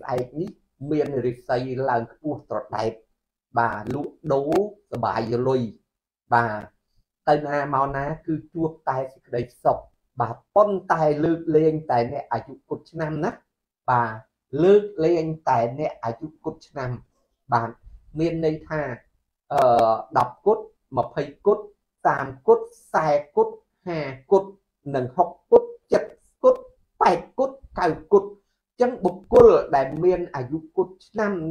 ai ní miền rì xây là của trọt đẹp bà lũ đố bài lùi bà tay na mau ná cứ chuột tay đầy sọc bà pon tay lướt lên tay nè ai chụp cột năm nát bà lướt lên tay nè ai chụp cột năm bà miền đây tha đọc cốt mà phây cốt tam cốt sai cốt hà cốt nâng học cốt chật cốt bài cốt cào cốt chẳng bục cốt đại miền ai chụp cột năm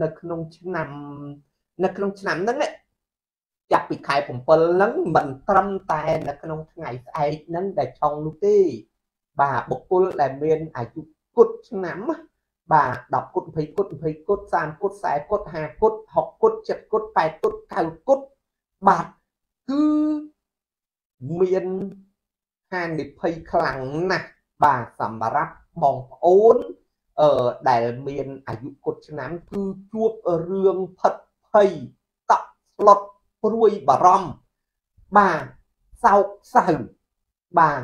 nâng năm đó đấyจับปีกไข่ผมเปิลนั้นมันตรำแต่ในขนมไงไอ้นั้นได้ช่องลูกที่บ่าบุกกุลแหลมเมียนอายุกุดน้ำบ่าดอกกุดกุดสามกุดสายกุดห้ากุดหกกุดเจ็ดกุดแปดกุดเก้ากุดบาทคือเมียนห้านิพยคลังนะบ่าสำรับมองโอนได้เมียนอายุกุดน้ำคือជួបរឿងផិតភ័យតក់ស្លុតព្រួយបារម្ភបាទសោកសៅបាទ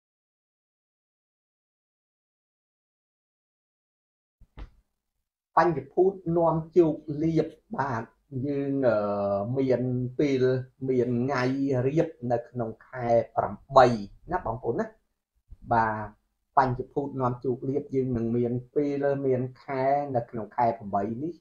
បញ្ញភូតនាំជោគលាភបាទយើងមានពេលមានថ្ងៃរៀបនៅក្នុងខែ8ណាបងប្អូនណាបាទបញ្ញភូតនាំជោគលាភយើងនឹងមានពេលមានខែនៅក្នុងខែ8នេះ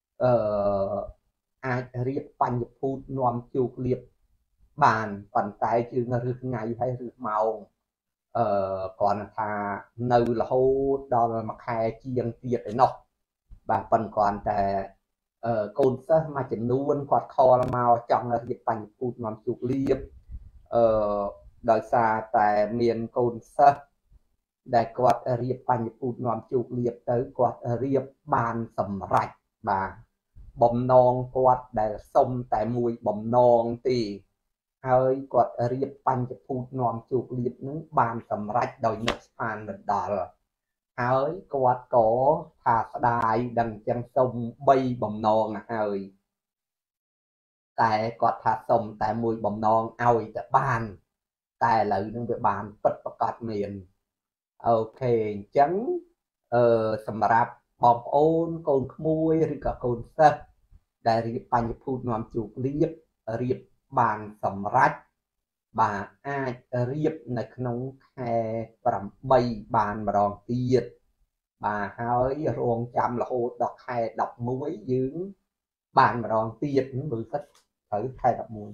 អាចរៀបបញ្ញភូតនាំជោគលាភបានប៉ុន្តែជើងឬថ្ងៃហើយឬម៉ោងគ្រាន់ថានៅរហូតដល់មួយខែជាងទៀតឯណោះបាទប៉ុន្តែគ្រាន់តែកូនសិស្សមួយចំនួនគាត់ខលមកចង់រៀបបញ្ញភូតនាំជោគលាភដោយសារតែមានកូនសិស្សដែលគាត់រៀបបញ្ញភូតនាំជោគលាភទៅគាត់រៀបបានសម្រេចបាទបំណងគាត់ដែលសុំតែមួយបំណងទេហើយគាត់រៀបបញ្ញភូតនាំជោគលាភនឹងបានសម្រេចដោយនឹកស្មានមិនដល់ហើយគាត់ក៏ថាស្ដាយដឹងចឹងសុំ3បំណងហើយតែគាត់ថាសុំតែមួយបំណងឲ្យតែបានតែឥឡូវនឹងវាបានពិតប្រកបមានអូខេអញ្ចឹងសម្រាប់បងប្អូនកូនក្មួយឬក៏កូនសិស្សដែលរៀបបញ្ញភូតនាំជោគលាភរៀបបានសម្រេចបាទអាចរៀបនៅក្នុងខែ8បានម្ដងទៀតបាទហើយរងចាំរហូតដល់ខែ11យើងបានម្ដងទៀតមើលសិតត្រូវខែ11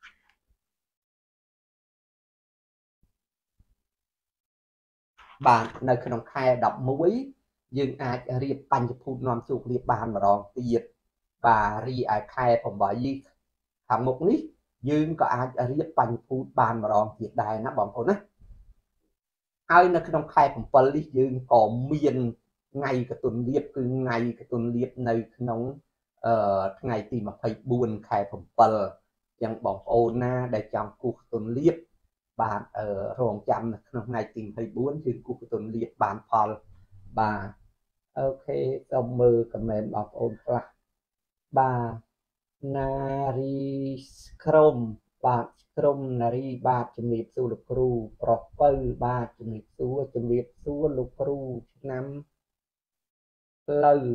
បាទនៅក្នុងខែ11យើងអាចរៀបបញ្ញភូតនាំជោគលាភបានម្ដងទៀតបាទរីឯខែ8ខាងមុខនេះយើងក៏អាចរៀបបញ្ញភូតបានម្ដងទៀតដែរណាបងប្អូនណាហើយនៅក្នុងខែ7នេះយើងក៏មានថ្ងៃកតុនលាភគឺថ្ងៃកតុនលាភនៅក្នុងថ្ងៃទី24ខែ7យ៉ាងបងប្អូនណាដែលចង់គូសកតុនលាភបាទរងចាំនៅក្នុងថ្ងៃទី24យើងគូសកតុនលាភបានផលបាទអូខេសូមមើលខមមិនបងប្អូនខ្លះបាទនារីក្រុមបាទក្រុមនារីបាទជំរាបសួរលោកគ្រូប្រុសពៅបាទជំរាបសួរលោកគ្រូឆ្នាំផ្លូវ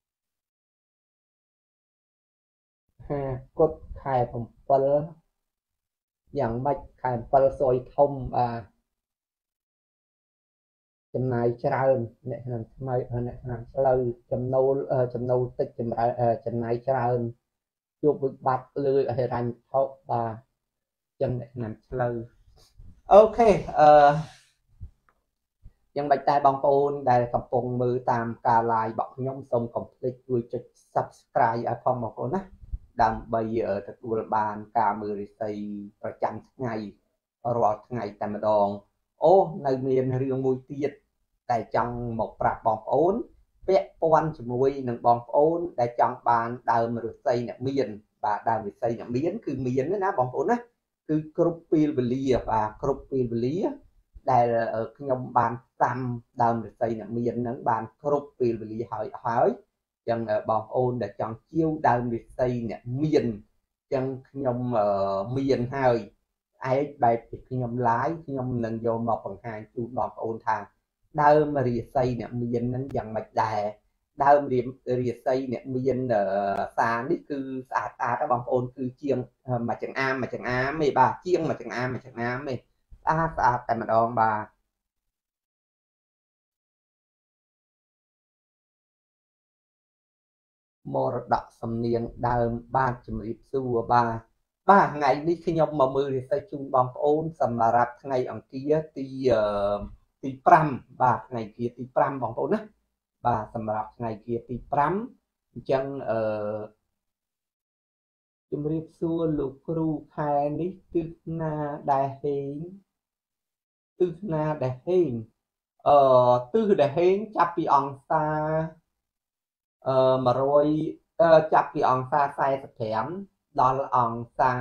50គុតខែ7យ៉ាងម៉េចខែ7សយធំបាទចំណាយច្រើនអ្នកឆ្នាំថ្មីអ្នកឆ្នាំផ្លូវចំណូលតិចចំណាយច្រើនជួបវិបត្តិលើហិរញ្ញវត្ថុបាទចឹងអ្នកឆ្នាំផ្លូវអូខេយ៉ាងបាច់តែបងប្អូនដែលកំពុងមើលតាមការ live របស់ខ្ញុំសូមកុំភ្លេចជួយចុច subscribe ឲ្យផងបងប្អូនណាដើម្បីទទួលបានការមើលរិស័យប្រចាំថ្ងៃរាល់ថ្ងៃតែម្ដងអូនៅមានរឿងមួយទៀតតែចង់មកប្រាប់បងប្អូនពាក់ព័ន្ធជាមួយនឹងបងប្អូនដែលចង់បានដើមរិស័យអ្នកមានបាទដើមរិស័យអ្នកមានគឺមានណាបងប្អូនណាគឺគ្រប់ពេលវេលាបាទគ្រប់ពេលវេលាដែលខ្ញុំបានតាមដើមរិស័យអ្នកមានហ្នឹងបានគ្រប់ពេលវេលាហើយចឹងបងប្អូនដែលចង់ជាវដើមរិស័យអ្នកមានចឹងខ្ញុំមានហើយឯកបែបពីខ្ញុំ live ខ្ញុំនឹងយកមកបង្ហាញជូនបងប្អូនថាដើមរិស័យអ្នកមានហ្នឹងយ៉ាងម៉េចដែរដើមរាសីអ្នកមានសានេះគឺស្អាតស្អាតណាបងប្អូនគឺជាងមួយចង្អាមទេបាទជាងមួយចង្អាមទេស្អាតតែម្ដងបាទមរតកសំនៀងដើមបាទជំរាបសួរបាទថ្ងៃនេះខ្ញុំមកមើលរាសីជូនបងប្អូនសម្រាប់ថ្ងៃអង្គារទី5បាទថ្ងៃអង្គារទី5បងប្អូនណាបាទសម្រាប់ថ្ងៃអង្គារទី5អញ្ចឹងជំរាបសួរលោកគ្រូខែនេះទិសណាដែលហេងទិសដែលហេងចាប់ពីអង្សា100ចាប់ពីអង្សា45ដល់អង្សា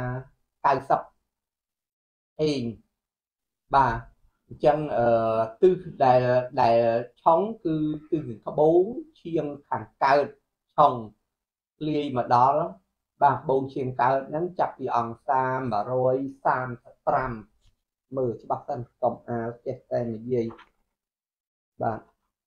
90ហេងបាទអញ្ចឹងទិសដែលឆុងគឺទិសត្បូងឈៀងខាងកើតឆុងលាយមកដល់បាទត្បូងឈៀងកើតហ្នឹងចាប់ពីអង្សា135មើលច្បាស់ទៅកុំអាលចេះតែនិយាយបាទ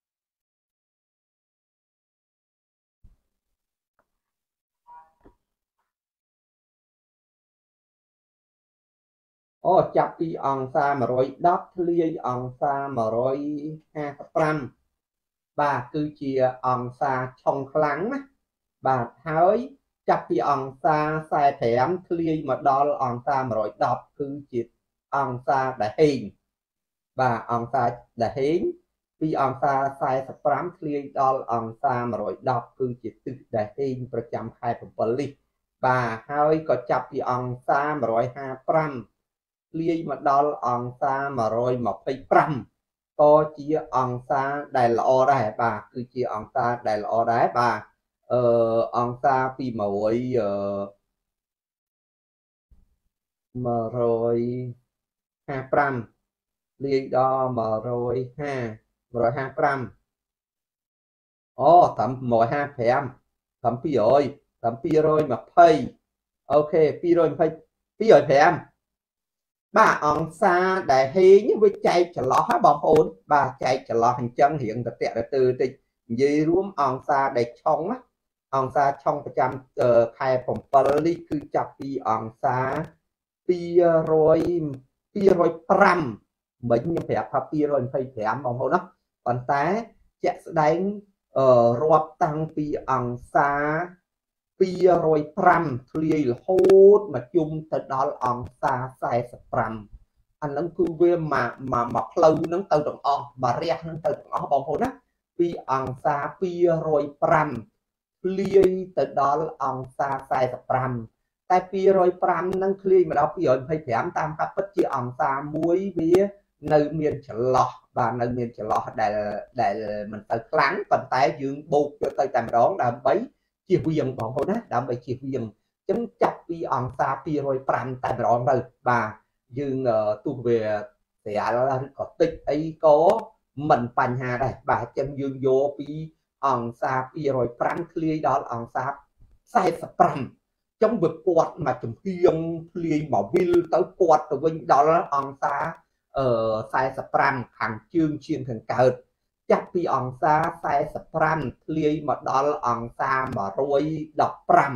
ចាប់ពីអង្សា110ធ្លាយអង្សា155បាទគឺជាអង្សាឆុងខ្លាំងណាបាទហើយចាប់ពីអង្សា45ធ្លាយមកដល់អង្សា110គឺជាអង្សាដែលហេងបាទអង្សាដែលហេងពីអង្សា45ធ្លាយដល់អង្សា110គឺជាទិសដែលហេងប្រចាំខែ7នេះបាទហើយក៏ចាប់ពីអង្សា155លាយមកដល់អង្សា125ក៏ជាអង្សាដែលល្អដែរបាទគឺជាអង្សាដែលល្អដែរបាទអង្សាពី155លាយដល់155ត្រឹម155ត្រឹម200អូខេ225បាទអង្សាដែលហេងវាចែកចន្លោះហ៎បងប្អូនបាទចែកចន្លោះអញ្ចឹងរៀងតតិតិចនិយាយរួមអង្សាដែលឆុងណាអង្សាឆុងប្រចាំខែ7នេះគឺចាប់ពីអង្សា205មិញខ្ញុំប្រាប់ថា225បងប្អូនណាប៉ុន្តែជាក់ស្ដែងរាប់តាំងពីអង្សា205ធ្លាយរហូតមកជុំទៅដល់អង្សា45អាហ្នឹងគឺវាមកផ្លូវហ្នឹងទៅទាំងអស់បាទរះហ្នឹងទៅទាំងអស់បងប្អូនណាពីអង្សា205ធ្លាយទៅដល់អង្សា45តែ205ហ្នឹងធ្លាយមកដល់225តាមការពិតជាអង្សាមួយវានៅមានចន្លោះបាទនៅមានចន្លោះដែលមិនទៅខ្លាំងប៉ុន្តែយើងបូកយកទៅតែម្ដងដើម្បីជៀសវាងបងប្អូនណាដើម្បីជៀសវាងអញ្ចឹងចាប់ពីអង្សា205តែម្ដងទៅបាទយើងទោះវាស្រាលឬក៏តិចអីក៏មិនបញ្ហាដែរបាទអញ្ចឹងយើងយកពីអង្សា205ធ្លាយដល់អង្សា45ចុងវាពាត់មកចំហៀងធ្លាយមកវិលទៅពាត់ទៅវិញដល់អង្សា45ខាងជើងឈាមខាងកើតចាប់ពីអង្សា45ធ្លាយមកដល់អង្សា115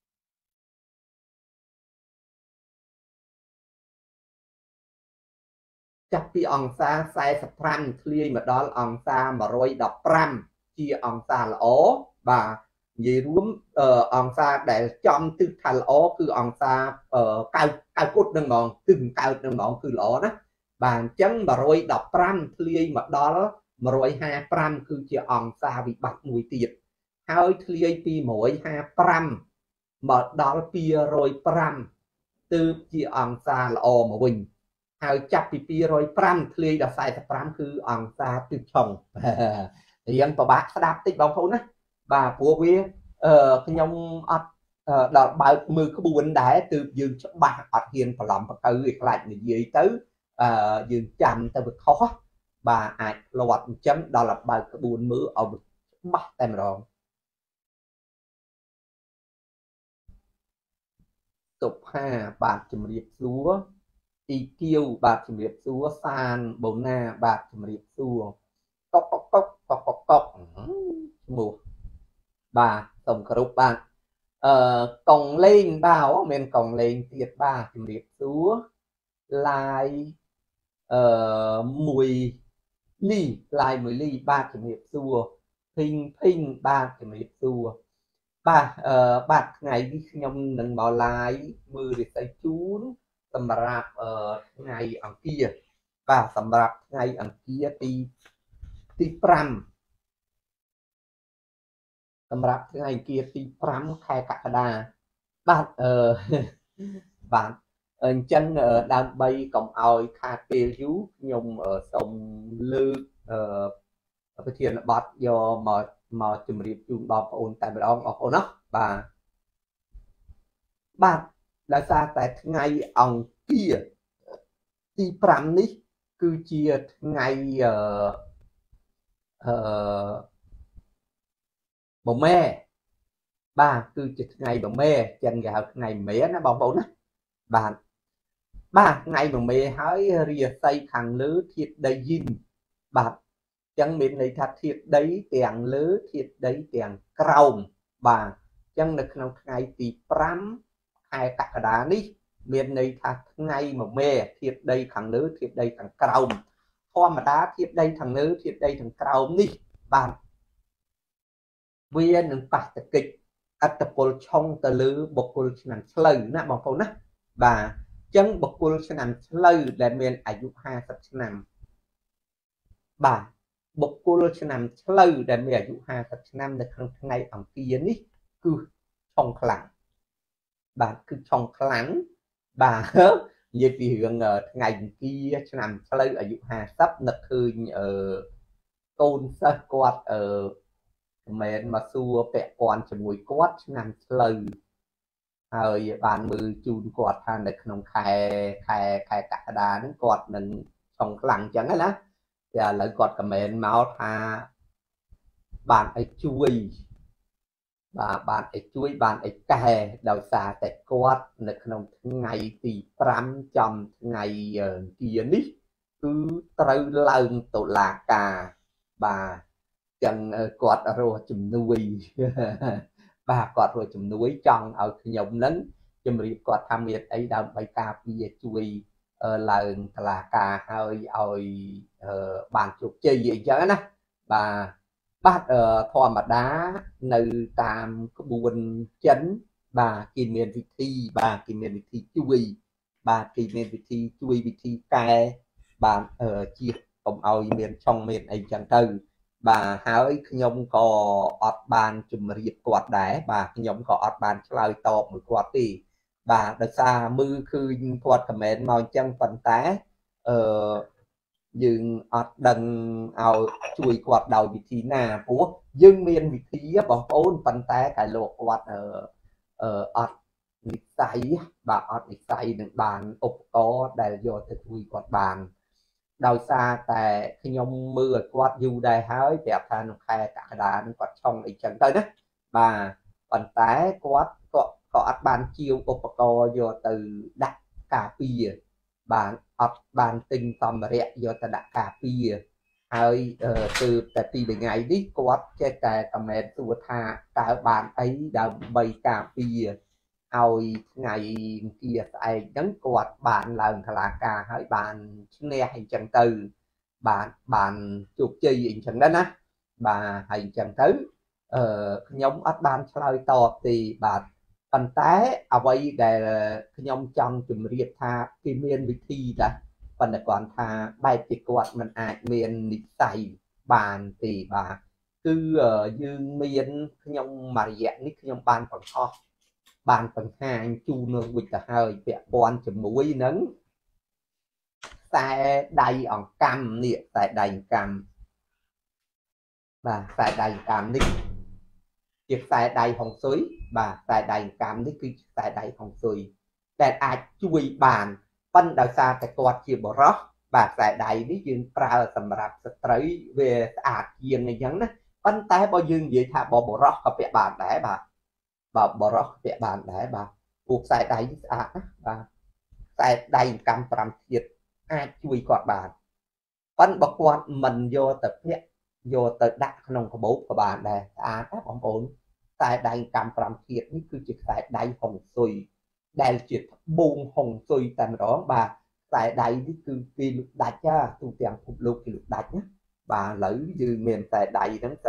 ចាប់ពីអង្សា45ធ្លាយមកដល់អង្សា115ជាអង្សាល្អបាទនិយាយរួមអង្សាដែលចំទិសថាល្អគឺអង្សា90គុតនឹងហ្មងទិសកើតនឹងហ្មងគឺល្អណាបាទអញ្ចឹង115ធ្លាយមកដល់155គឺជាអង្សាវិបត្តិមួយទៀតហើយធ្លាយពី155មកដល់205ទើបជាអង្សាល្អមកវិញហើយចាប់ពី205ធ្លាយដល់45គឺអង្សាទិសឆុងរៀងពិបាកស្ដាប់តិចបងប្អូនណាបាទព្រោះវាខ្ញុំអត់ដល់បើកមើលក្បួនដែរទើបយើងច្បាស់អត់ហ៊ានប្រឡំបកៅឯខ្លាចនិយាយទៅយើងចាំទៅវាខុសបាទអាចផ្លាត់អញ្ចឹងដល់បើកក្បួនមើលឲ្យច្បាស់តែម្ដងសុផាបាទជំរាបសួរអ៊ីគៀវបាទជំរាបសួរសានបូណាបាទជំរាបសួរកុកឈ្មោះ bà tổng group bạn còng lên bao men còng lên tiệt ba chùm điệp xuống lại mùi lại mùi ly ba chùm điệp xua phinh phinh ba chùm điệp xua ba bạc ngày đi nhom nâng bảo lại mưa để say chún tầm rạp ngày ở kia và tầm rạp ngày ở kia thì pram សម្រាប់ថ្ងៃគៀទី5ខែកក្កដាបាទបាទអញ្ចឹងដើម្បីកុំឲ្យខាតពេលយូរខ្ញុំសូមលើកប្រធានបទយកមកជម្រាបជូនបងប្អូនតែម្ដងបងប្អូនណាបាទដោយសារតែថ្ងៃអង្គារទី5នេះគឺជាថ្ងៃបមេបាទគឺជាថ្ងៃបមេចឹងគេហៅថ្ងៃមេណាបងប្អូនណាបាទថ្ងៃបមេហើយរាសីខាងលើធាតុដីយិនបាទចឹងមានន័យថាធាតុដីទាំងលើធាតុដីទាំងក្រោមបាទចឹងនៅក្នុងថ្ងៃទី5ខែកក្កដានេះមានន័យថាថ្ងៃបមេធាតុដីខាងលើធាតុដីខាងក្រោមធម្មតាធាតុដីខាងលើធាតុដីខាងក្រោមនេះបាទវានឹងប៉ះទង្គិចអត្តពលឆុងទៅលើបុគ្គលឆ្នាំឆ្លូវណាបងប្អូនណាបាទអញ្ចឹងបុគ្គលឆ្នាំឆ្លូវដែលមានអាយុ50ឆ្នាំបាទបុគ្គលឆ្នាំឆ្លូវដែលមានអាយុ50ឆ្នាំនៅក្នុងថ្ងៃអង្គារនេះគឺឆុងខ្លាំងបាទគឺឆុងខ្លាំងបាទនិយាយពីរឿងថ្ងៃអង្គារឆ្នាំឆ្លូវអាយុ50នឹកឃើញកូនសិស្សគាត់មែនមកសួរពាក់ព័ន្ធជាមួយគាត់ឆ្នាំឆ្លូវហើយបានមើលជូនគាត់ថានៅក្នុងខែកក្កដាហ្នឹងគាត់នឹងឆុងខ្លាំងអញ្ចឹងណាតែឥឡូវគាត់ខមមិនមកថាបានអីជួយបានអីជួយបានអីកែដោយសារតែគាត់នៅក្នុងថ្ងៃទី5ចំថ្ងៃអង្គារនេះគឺត្រូវឡើងតុលាការបាទចឹងគាត់រស់ជំនួយបាទគាត់រស់ជំនួយចង់ឲ្យខ្ញុំនឹងជម្រាបគាត់ថាមានអីដើម្បីការពារជួយឡើងតុលាការហើយឲ្យបានជោគជ័យអីចឹងណាបាទធម្មតានៅតាមក្បួនចិនបាទគេមានវិធីគេមានវិធីជួយគេមានវិធីជួយវិធីកែបាទជាកុំឲ្យមានឆុងមានអីចឹងទៅបាទហើយខ្ញុំក៏អត់បានជម្រាបគាត់ដែរបាទខ្ញុំក៏អត់បានឆ្លើយតបមួយគាត់ទេបាទដោយសារមើលឃើញគាត់ខមមិនមកអញ្ចឹងប៉ុន្តែយើងអត់ដឹងឲ្យជួយគាត់ដោយវិធីណាព្រោះយើងមានវិធីបងប្អូនប៉ុន្តែតែលោកគាត់អត់និស្ស័យបាទអត់និស្ស័យនឹងបានឧបករណ៍ដែលយកទៅជួយគាត់បានដោយសារតែខ្ញុំមើលឲ្យគាត់យូរដែរហើយប្រាប់ថាក្នុងខែកក្កដានឹងគាត់ឆុងអីចឹងទៅណាបាទប៉ុន្តែគាត់ក៏អត់បានជាវឧបករណ៍យកទៅដាក់ការពារបាទអត់បានទិញសម្ភារៈយកទៅដាក់ការពារហើយគឺតែពីថ្ងៃនេះគាត់ចេះតែខមមិនសួរថាតើបានអីដើម្បីការពារឲ្យថ្ងៃអង្គារស្អែកហ្នឹងគាត់បានឡើងតុលាការហើយបានឈ្នះអីចឹងទៅបានជោគជ័យអីចឹងដែរណាបាទហើយអញ្ចឹងទៅខ្ញុំអត់បានឆ្លើយតបទេបាទប៉ុន្តែអ្វីដែលខ្ញុំចង់ជម្រាបថាគេមានវិធីដែរប៉ុន្តែគាត់ថាបែបជាគាត់មិនអាចមាននិស្ស័យបានទេបាទគឺយើងមានខ្ញុំមួយរយៈនេះខ្ញុំបានបង្ហោះបានបង្ហាញជូននៅវិទ្យាហើយពាក់ព័ន្ធជាមួយនឹងខ្សែដៃអង្កាំនេះខ្សែដៃអង្កាំបាទខ្សែដៃអង្កាំនេះជាខ្សែដៃហុងស៊ុយបាទខ្សែដៃអង្កាំនេះគឺខ្សែដៃហុងស៊ុយដែលអាចជួយបានប៉ុន្តែដោយសារតែគាត់ជាបរោះបាទខ្សែដៃនេះយើងប្រើសម្រាប់ស្ត្រីវាស្អាតជាងអញ្ចឹងណាប៉ុន្តែបើយើងនិយាយថាបរោះក៏ពាក់បានដែរបាទបរោះពាក់បានដែរបាទពូខ្សែដៃស្អាតណាបាទខ្សែដៃកម្ម5ធាតុអាចជួយគាត់បានប៉ុន្តែបើគាត់មិនយកទៅពាក់យកទៅដាក់ក្នុងកាបូបក៏បានដែរស្អាតណាបងប្អូន tại đại cam pram thiệt ní cứ chỉ tại đại hồng xuôi đại chỉ buông hồng xuôi tại đó bà tại đại ní cứ kỳ lục đạch á tu tiền phục lục kỳ lục đạch nhá bà lấy dư miền tại đại nó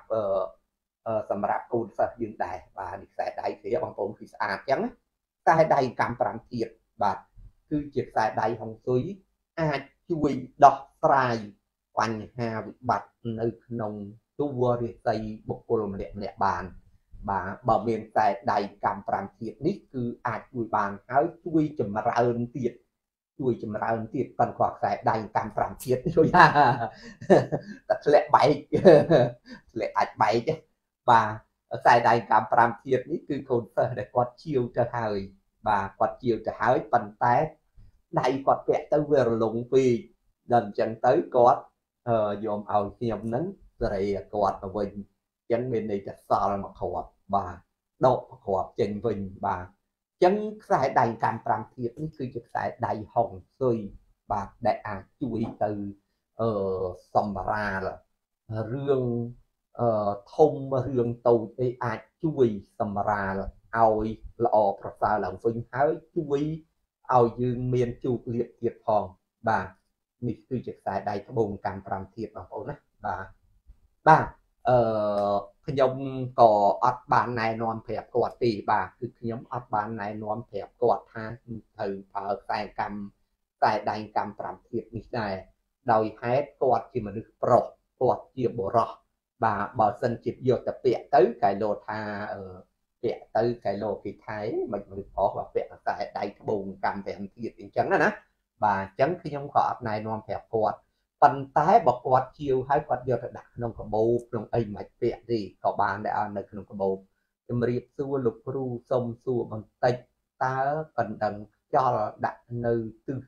sầm rạp côn sa dương đại bà đi tại đại thì bằng tốn thì trắng tại đại cam pram thiệt bà cứ chỉ tại đại hồng xuôi chui đọc trai quanh hà bị bạch nơi nông tu vua thì tây bộ cô lồng lẹ bàn bà bờ miền tại đại cam pram thiệt nít cứ chui bàn áo chui chùm ra ơn tiệt chui chùm ra ơn tiệt còn khoảng tại đại cam pram thiệt thôi ha thật lẹ bảy lẹ bảy chứ bà ở tại đại cam pram thiệt nít cứ cồn phở để quạt chiều cho hơi bà quạt chiều cho hơi bàn tay đại quạt vẽ tới về lùng phi đần chân tới quạt dòm ao nhầm nấn rồi quạt ở mình chân bên này chặt sao là mặc hộp bà độ hộp chân mình bà chân sai đầy cam pram thiệt ní cứ chụp sai đầy hồng xuôi bà đại chui từ sầm ra là rương thông rương tàu cái chui sầm ra là ao lọ sao làm phình hái chui ao dương miền chu liệt thiệt hòn bàนี่คือจากสายใดทบงการปรามเทียบของผมนะบ้าขยมก่ออัดบานนายนอนแผลกอดตีบ่าคือขยมอัดบานนายนอนแผลกอดฮะถือเผาสายกรรมสายใดกรรมปรามเทียบนี่ได้โดยให้กอดที่มันปลอกกอดเจียบรอบ่าบ่อสันจิบโยแต่เปียตื้อไก่โลธาเปียตื้อไก่โลกี่ไทยมันพอว่าเปียสายใดทบงการปรามเทียบอย่างจังนะbà chấn khi nhóm họ này non phèo quạt phần tái bọc quạt chiều hai quạt giờ đặt nông có bầu nông ấy mạch vẹn gì có bàn để ăn được nông có bầu em riệp xua lục ru sông xua bằng tay ta cần đằng cho đặt nơi tư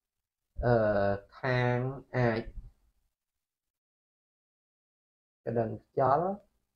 khang cái đằng chó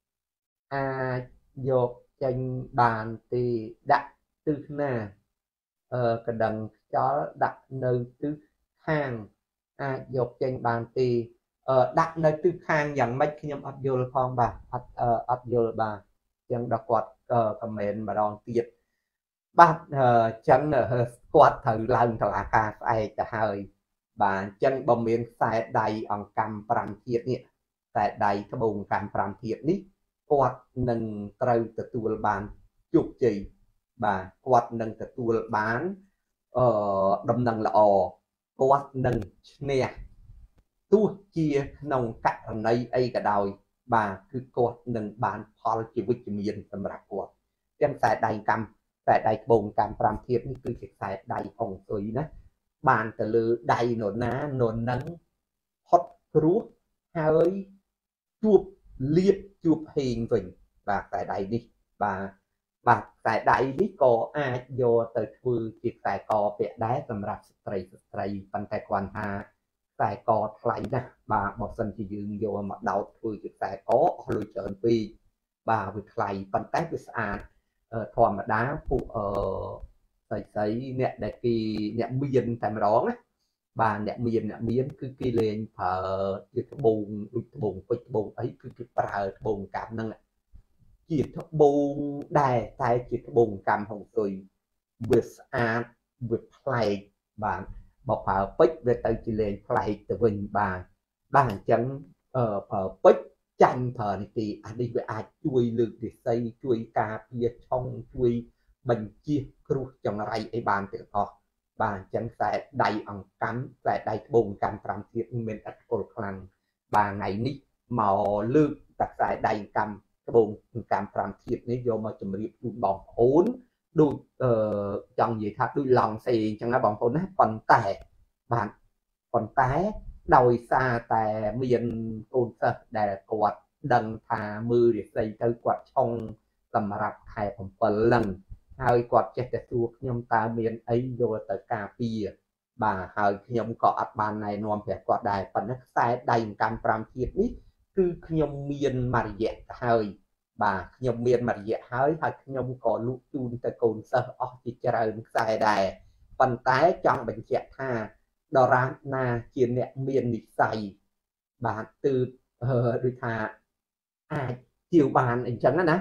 dột tranh bàn thì đặt tư nè cái đằng cho đặt nơi tư khang dọc trên bàn thì đặt nơi tư khang dạng mấy khi nhóm áp vô phong bà áp vô bà chẳng đặc quạt comment mà đòn tiệt bắt chẳng quạt thử lần thở ca phải cả hơi bà chân bồng miền sai đầy ông cầm pram thiệt nè tại đầy cái bùng cầm pram thiệt ní quạt nâng trâu từ tuột bàn chụp chỉ bà quạt nâng từ tuột bán đâm nâng là quạt nâng nè tu chia nông cắt ở đây ấy cả đời bà cứ quạt nâng bán Paul chỉ với chỉ miền tầm rạc quạt chân tại đầy cầm tại đầy bồn cầm pram thiệt như cứ tại đầy hồng xuôi đó bàn từ lư đầy nổ ná nổ nắng hot rút hơi chuột liệt chuột hình vịnh và tại đầy đi bà tại đại lý có vô từ thư việc tại có vẽ đá tầm rạp sợi bằng tài quan ha tại có lại nè bà một sân chỉ dừng vô mặt đầu thư việc tại có lùi trơn pi bà việc lại bằng tay với thòm mà đá phụ sấy nè để kỳ nè miên tại mà đó bà nè miên cứ kỳ lên phở cái bùn ấy cứ phở bùn cảm năng chỉ thấp bùn đài tại chỉ bùn cầm hồng tùy with play bạn bọc phở bích về tới chỉ lên play từ mình bà hàng chân phở bích tranh phở thì đi với chui lược để xây chui cà phê trong chui bình chia cru trong ray ấy bàn tự họ bà chân sẽ đầy ẩn cắm sẽ đầy bùn cầm làm thiệt mình ít cổ khăn bà ngày ní màu lược đặt sẽ đầy cầm cái bồn cảm pram thiệt này vô mà chùm riệp đuôi bóng ốn đuôi chọn gì thật đuôi lòng xì chẳng là bóng ốn còn tẻ bạn còn té đòi xa tè miền côn sơ để quạt đằng thà mưa để xây tới quạt trong tầm rạp thẻ phòng phần lần hai quạt chết để thuộc nhóm ta miền ấy vô tới cà phê bà hơi nhóm có bàn này nôm phải quạt đài phần nó sai đầy cảm pram thiệt ní cứ nhóm miền mà dẹt hơi bà nhóm miền mà dẹt hơi hay nhóm có lũ chun tới cồn sơ chỉ chờ sai đài phần tái trong bệnh dẹt ha đó ra na chiến nẹ miền lịch xây bà từ đôi thà chiều bàn anh chẳng á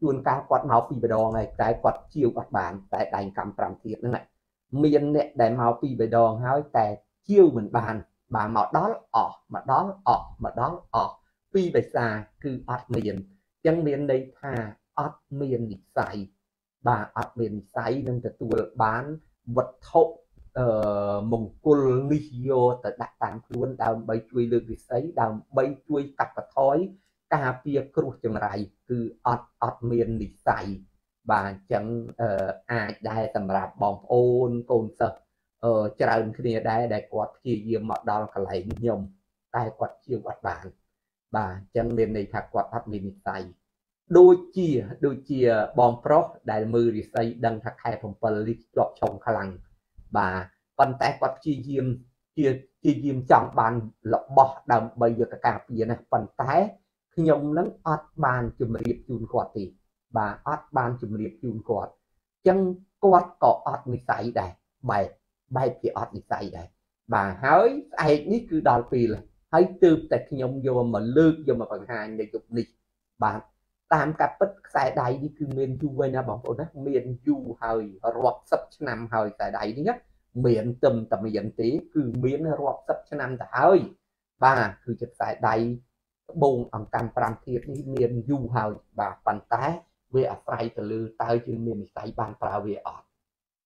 chuồn cao quạt máu pì bề đòn này cái quạt chiều quạt bản tại đành cầm trầm thiệt nữa này miền nè đại máu pì bề đòn hỏiแต่chiều mình bàn bà mà đó mà đó pì bề xa cứ miền chẳng miền đây thà miền bị sai bà miền sai nên từตัวbán vật thụ mong côn ly vô tại đặt tạm luôn đào bay chui được việc sấy đào bay chui cặp và thói cà phê kêu chừng nàyคือmiền bị sai bà chẳng aiได้สำหรับบองโอนโกนเสច្រើនគ្នាដែរដែលគាត់ព្យាយាមមកដល់កន្លែងខ្ញុំតែគាត់ជាវត្តបានបាទអញ្ចឹងមានន័យថាគាត់អត់មាននិស័យដូចជាបងប្រុសដែលមើលរិស័យដឹងថាខែ7នេះជាប់ឆុងខ្លាំងបាទប៉ុន្តែគាត់ព្យាយាមចង់បានរបស់ដើម្បីយកទៅការពារណាប៉ុន្តែខ្ញុំនឹងអត់បានជម្រាបជូនគាត់ទេបាទអត់បានជម្រាបជូនគាត់អញ្ចឹងគាត់ក៏អត់និស័យដែរបែបជាអត់និស័យដែរបាទហើយស្អែកនេះគឺដល់ពេលហើយទើបតែខ្ញុំយកមកលើកយកមកបង្ហាញនៅយុគនេះបាទតាមការពិតខ្សែដៃនេះគឺមានយូរហើយណាបងប្អូនណាមានយូរហើយរាប់សិបឆ្នាំហើយខ្សែដៃនេះមានតែមានទេគឺមានរាប់សិបឆ្នាំទៅហើយបាទគឺជាខ្សែដៃត្បូងអង្កាំ5ធាតុនេះមានយូរហើយបាទប៉ុន្តែវាអាស្រ័យទៅលើតើយើងមាននិស័យបានប្រើវាអត់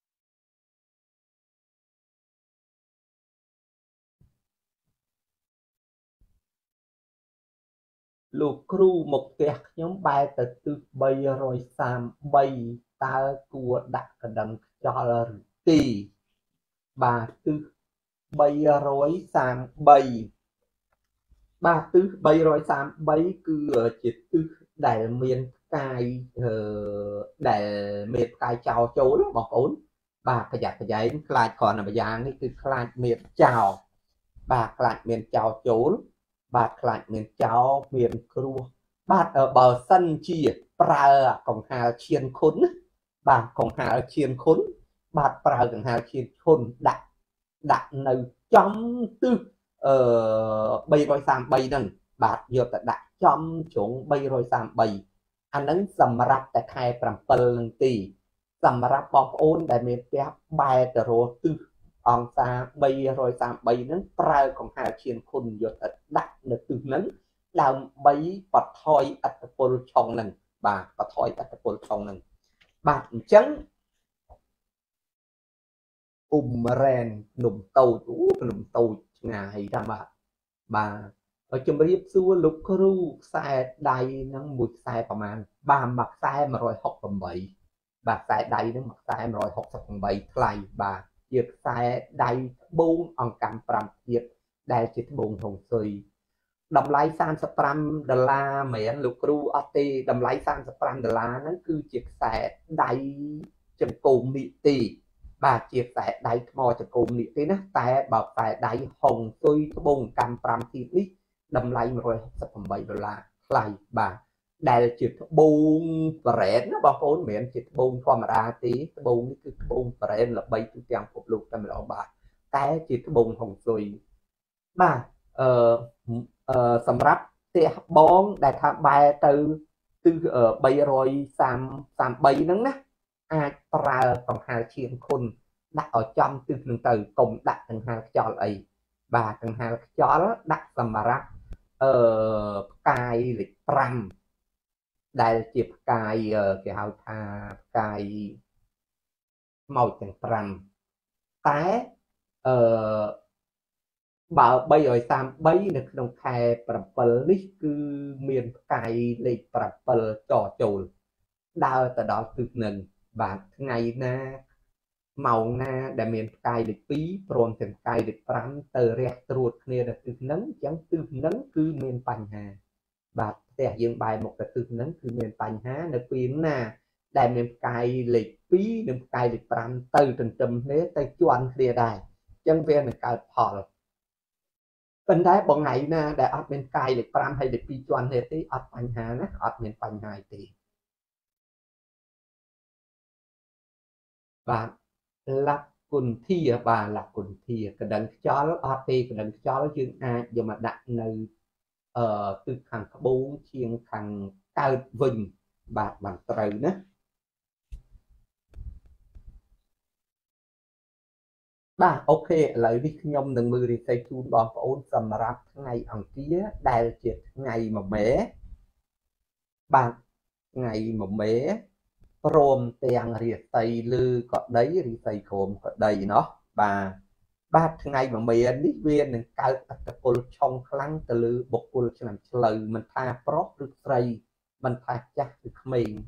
លោកគ្រូមកផ្ទះខ្ញុំបែរទៅទិស333តើគួរដាក់កណ្ដឹងខ្យល់ឬទេបាទទិស333បាទទិស333គឺជាទិសដែលមានផ្កាយដែលមានផ្កាយចោលចូលបងប្អូនបាទប្រយ័ត្នប្រយែងខ្លាចគ្រាន់តែម្យ៉ាងនេះគឺខ្លាចមានចោលបាទខ្លាចមានចោលចូលបាទខ្លាចមានចោលមានគ្រោះបាទបើសិនជាប្រើកង្ហាលឈានខុនបាទកង្ហាលឈានខុនបាទប្រើកង្ហាលឈានខុនដាក់នៅចំទិស333ហ្នឹងបាទយកទៅដាក់ចំជ្រុង333អាហ្នឹងសម្រាប់តែខែ7ហ្នឹងទេសម្រាប់បងប្អូនដែលមានផ្ទះបែរទៅរកទិសអង្សា333ហ្នឹងប្រើកង្ហារឈានខុនយកទៅដាក់នៅទិសហ្នឹងដើម្បីបន្ថយឥទ្ធិពលឆុងហ្នឹងបាទបន្ថយឥទ្ធិពលឆុងហ្នឹងបាទអញ្ចឹងរ៉ែនភ្នំតូចភ្នំតូចឆ្ងាយតាមបាទជំរាបសួរលោកគ្រូខ្សែដៃហ្នឹងមួយខ្សែប្រហែលបាទមួយខ្សែ168បាទខ្សែដៃហ្នឹងមួយខ្សែ168ថ្លៃបាទជាខ្សែដៃត្បូងអង្កាំ5ទៀតដែលជាត្បូងហុងស៊ុយតម្លៃ$35មែនលោកគ្រូអត់ទេតម្លៃ$35ហ្នឹងគឺជាខ្សែដៃចង្កូមនីតិបាទជាខ្សែដៃថ្មចង្កូមនេះទេណាតែបើខ្សែដៃហុងស៊ុយត្បូងកម្ម5ទៀតនេះតម្លៃ$168ថ្លៃបាទដែលជាត្បូងប្រេតណាបងប្អូនមិនមែនជាត្បូងធម្មតាទេត្បូងនេះគឺត្បូងប្រេតល្បីទូទាំងពិភពលោកតែម្ដងបាទតែជាត្បូងហុងស៊ុយបាទសម្រាប់ផ្ទះបងដែលថាបែរទៅទិស333ហ្នឹងណាអាចប្រើកង្ហារឈាមខុនដាក់ឲ្យចំទិសនឹងទៅកុំដាក់កង្ហារខ្យល់អីបាទកង្ហារខ្យល់ដាក់សម្រាប់ផ្កាយលេខ5ដែលជាផ្កាយគេហៅថាផ្កាយខ្មោចទាំង5តែបើ333នៅក្នុងខែ7នេះគឺមានផ្កាយលេខ7ចចូលដើរទៅដល់ទិសនឹងបាទថ្ងៃណាម៉ោងណាដែលមានផ្កាយលេខ2ព្រមទាំងផ្កាយលេខ5ទៅរះត្រួតគ្នានៅទិសហ្នឹងអញ្ចឹងទិសហ្នឹងគឺមានបញ្ហាបាទផ្ទះយើងបែរមកទៅទិសហ្នឹងគឺមានបញ្ហានៅពេលណាដែលមានផ្កាយលេខ2និងផ្កាយលេខ5ទៅទន្ទឹមគ្នាទៅជាន់គ្នាដែរអញ្ចឹងវានឹងកើតផលប៉ុន្តែបងថ្ងៃណាដែលអត់មានផ្កាយលេខ5ហើយលេខ2ជាន់គ្នាទេអត់បញ្ហាណាអត់មានបញ្ហាទេបាទលក្ខគុន្ធាបាទលក្ខគុន្ធាកណ្ដឹងខ្យល់អត់ទេកណ្ដឹងខ្យល់យើងអាចយកមកដាក់នៅទិសខាងត្បូងជាងខាងកើតវិញបាទបានត្រូវណាបាទអូខេឥឡូវនេះខ្ញុំនឹងមើលរាសីជូនបងប្អូនសម្រាប់ថ្ងៃអង្គារដែលជាថ្ងៃមមេបាទថ្ងៃមមេព្រមទាំងរាសីលើក៏ដីរាសីក្រោមក៏ដីเนาะបាទថ្ងៃមមេនេះវានឹងកើតអត្តពលឆុងខ្លាំងទៅលើបុគ្គលឆ្នាំឆ្លូវមិនថាប្រុសឬស្រីមិនថាចាស់ឬក្មេង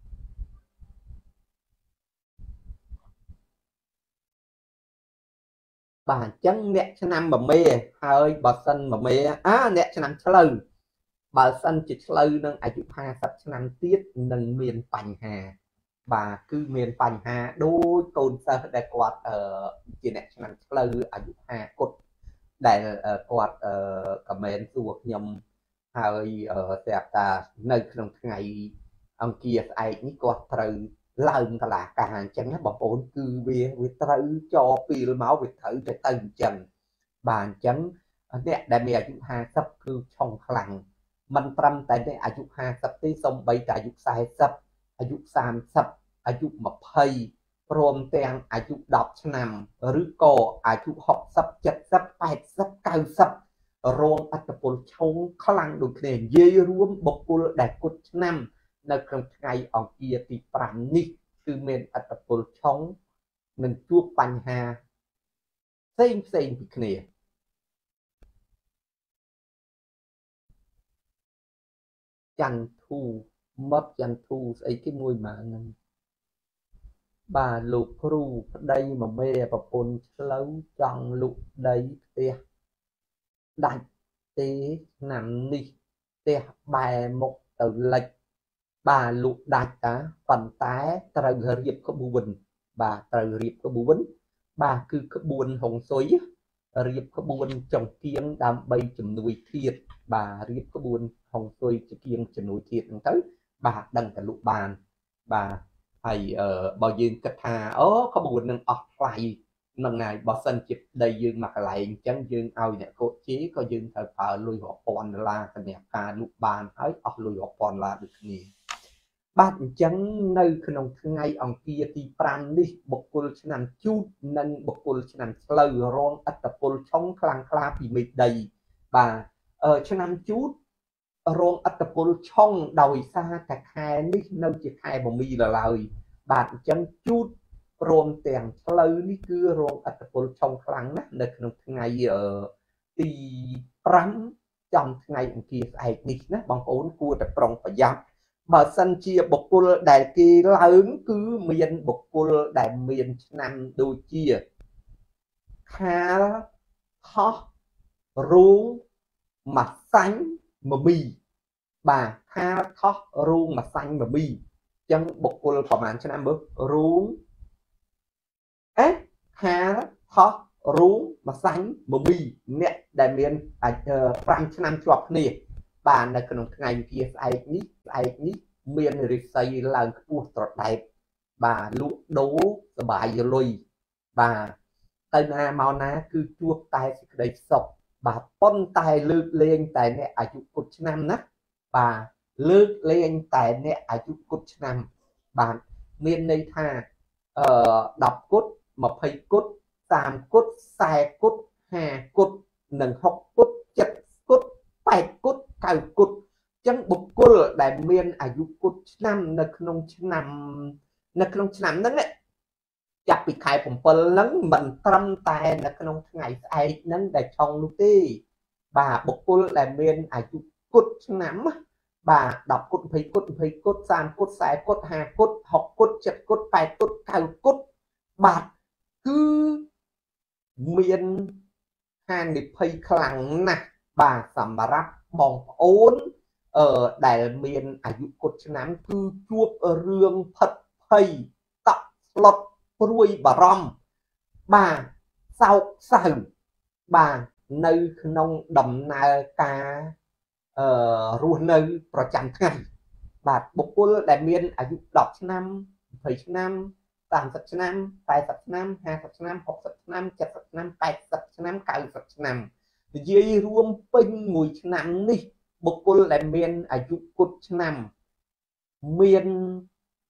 បាទអញ្ចឹងអ្នកឆ្នាំមមេហើយបើសិនមមេអ្នកឆ្នាំឆ្លូវបើសិនជាឆ្លូវនឹងអាយុ50ឆ្នាំទៀតនឹងមានបញ្ហាបាទគឺមានបញ្ហាដូចកូនសិស្សដែលគាត់ជាអ្នកឆ្នាំឆ្លូវអាយុ50គត់ដែលគាត់ខមមិនសួរខ្ញុំហើយស្រាប់ថានៅក្នុងថ្ងៃអង្គារស្អែកនេះគាត់ត្រូវឡើងតឡាការអញ្ចឹងណាបងប្អូនគឺវាត្រូវចរពីលមកវាត្រូវទៅអញ្ចឹងបាទអញ្ចឹងអ្នកដែលមានអាយុ50គឺឆុងខ្លាំងមិនត្រឹមតែអ្នកអាយុ50ទេសូម្បីតែអាយុ40អាយុ30អាយុ20ព្រមទាំងអាយុ10ឆ្នាំឬក៏អាយុ60 70 80 90រងអត្តពលឆុងខ្លាំងដូចគ្នានិយាយរួមបុគ្គលដែលគត់ឆ្នាំនៅក្នុងថ្ងៃអង្គារទី5នេះគឺមានអត្តពលឆុងនឹងជួបបញ្ហាផ្សេងពីគ្នាច័ន្ទធូមិត្តច័ន្ទធូស្អីគេមួយមកហ្នឹងបាទលោកគ្រូប្តីមមេប្រពន្ធឆ្លូវចង់លុកដីផ្ទះដាច់ទេឆ្នាំនេះផ្ទះបែរមុខទៅលិចបាទលុកដាច់ប៉ុន្តែត្រូវរៀបក្បួនបាទត្រូវរៀបក្បួនបាទគឺក្បួនហុងស៊ុយរៀបក្បួនចង្គៀងដើម្បីជំនួយធាតុបាទរៀបក្បួនហុងស៊ុយជាគៀងជំនួយធាតុហ្នឹងទៅបាទដឹងតែលុកបានបាទហើយបើយើងគិតថាក្បួននឹងអស់ថ្លៃនឹងហើយបើសិនជាដីយើងមកកន្លែងអញ្ចឹងយើងឲ្យអ្នកកូជេក៏យើងត្រូវប្រើលុយរាប់ពាន់ដុល្លារសម្រាប់ការលុបបានហើយអស់លុយរាប់ពាន់ដុល្លារដូចគ្នាបាទអញ្ចឹងនៅក្នុងថ្ងៃអង្គារទី5នេះបុគ្គលឆ្នាំជូតនិងបុគ្គលឆ្នាំឆ្លូវរងអត្តពលឆុងខ្លាំងក្លាពីមេឃដីបាទឆ្នាំជូតរងអត្តពលឆុងដោយសារតែខែនេះនៅជាខែមមីឡើយបាទអញ្ចឹងជូតព្រមទាំងឆ្លូវនេះគឺរងអត្តពលឆុងខ្លាំងណាស់នៅក្នុងថ្ងៃទី5ចំថ្ងៃអង្គារស្អែកនេះណាបងប្អូនគួរតែប្រុងប្រយ័ត្នបើសិនជាបុគ្គលដែលគេឡើងគឺមានបុគ្គលដែលមានឆ្នាំដូចជាខាលខោះរូងម៉ាសាញ់មមីបាទខាលខោះរូងម៉ាសាញ់មមីអញ្ចឹងបុគ្គលប្រហែលឆ្នាំមើលរូងខាលខោះរូងម៉ាសាញ់មមីអ្នកដែលមាន5ឆ្នាំជាប់គ្នាបាទនៅក្នុងថ្ងៃវិទ្យាស្អែកនេះមានរិស័យឡើងខ្ពស់ត្រដែតបាទលក់ដូរសបាយលុយបាទទៅណាមកណាគឺជួបតែសេចក្តីសុខបាទប៉ុន្តែលើកលែងតែអ្នកអាយុគត់ឆ្នាំណាបាទលើកលែងតែអ្នកអាយុគត់ឆ្នាំបាទមានន័យថា10គត់20គត់30គត់40គត់50គត់និង60គត់70គត់80គត់90គត់ចឹងបុគ្គលដែលមានអាយុគត់ឆ្នាំនៅក្នុងឆ្នាំហ្នឹងចាប់ពីខែ7ហ្នឹងមិនត្រឹមតែនៅក្នុងថ្ងៃស្អែកហ្នឹងដែលឆុងនោះទេបាទបុគ្គលដែលមានអាយុគត់ឆ្នាំបាទ10គត់20គត់20គត់30គត់40គត់50គត់60គត់70គត់80គត់90គត់បាទគឺមានហានិភ័យខ្លាំងណាស់បាទសម្រាប់បងប្អូនដែលមានអាយុគត់ឆ្នាំគឺជួបរឿងផិតភ័យតក់ស្លុតព្រួយបារម្ភបាទសោកសៅបាទនៅក្នុងដំណើរការរស់នៅប្រចាំថ្ងៃបាទបុគ្គលដែលមានអាយុ10ឆ្នាំ20ឆ្នាំ30ឆ្នាំ40ឆ្នាំ50ឆ្នាំ60ឆ្នាំ70ឆ្នាំ80ឆ្នាំ90ឆ្នាំនិយាយរួមពេញមួយឆ្នាំនេះបុគ្គលដែលមានអាយុគត់ឆ្នាំ miền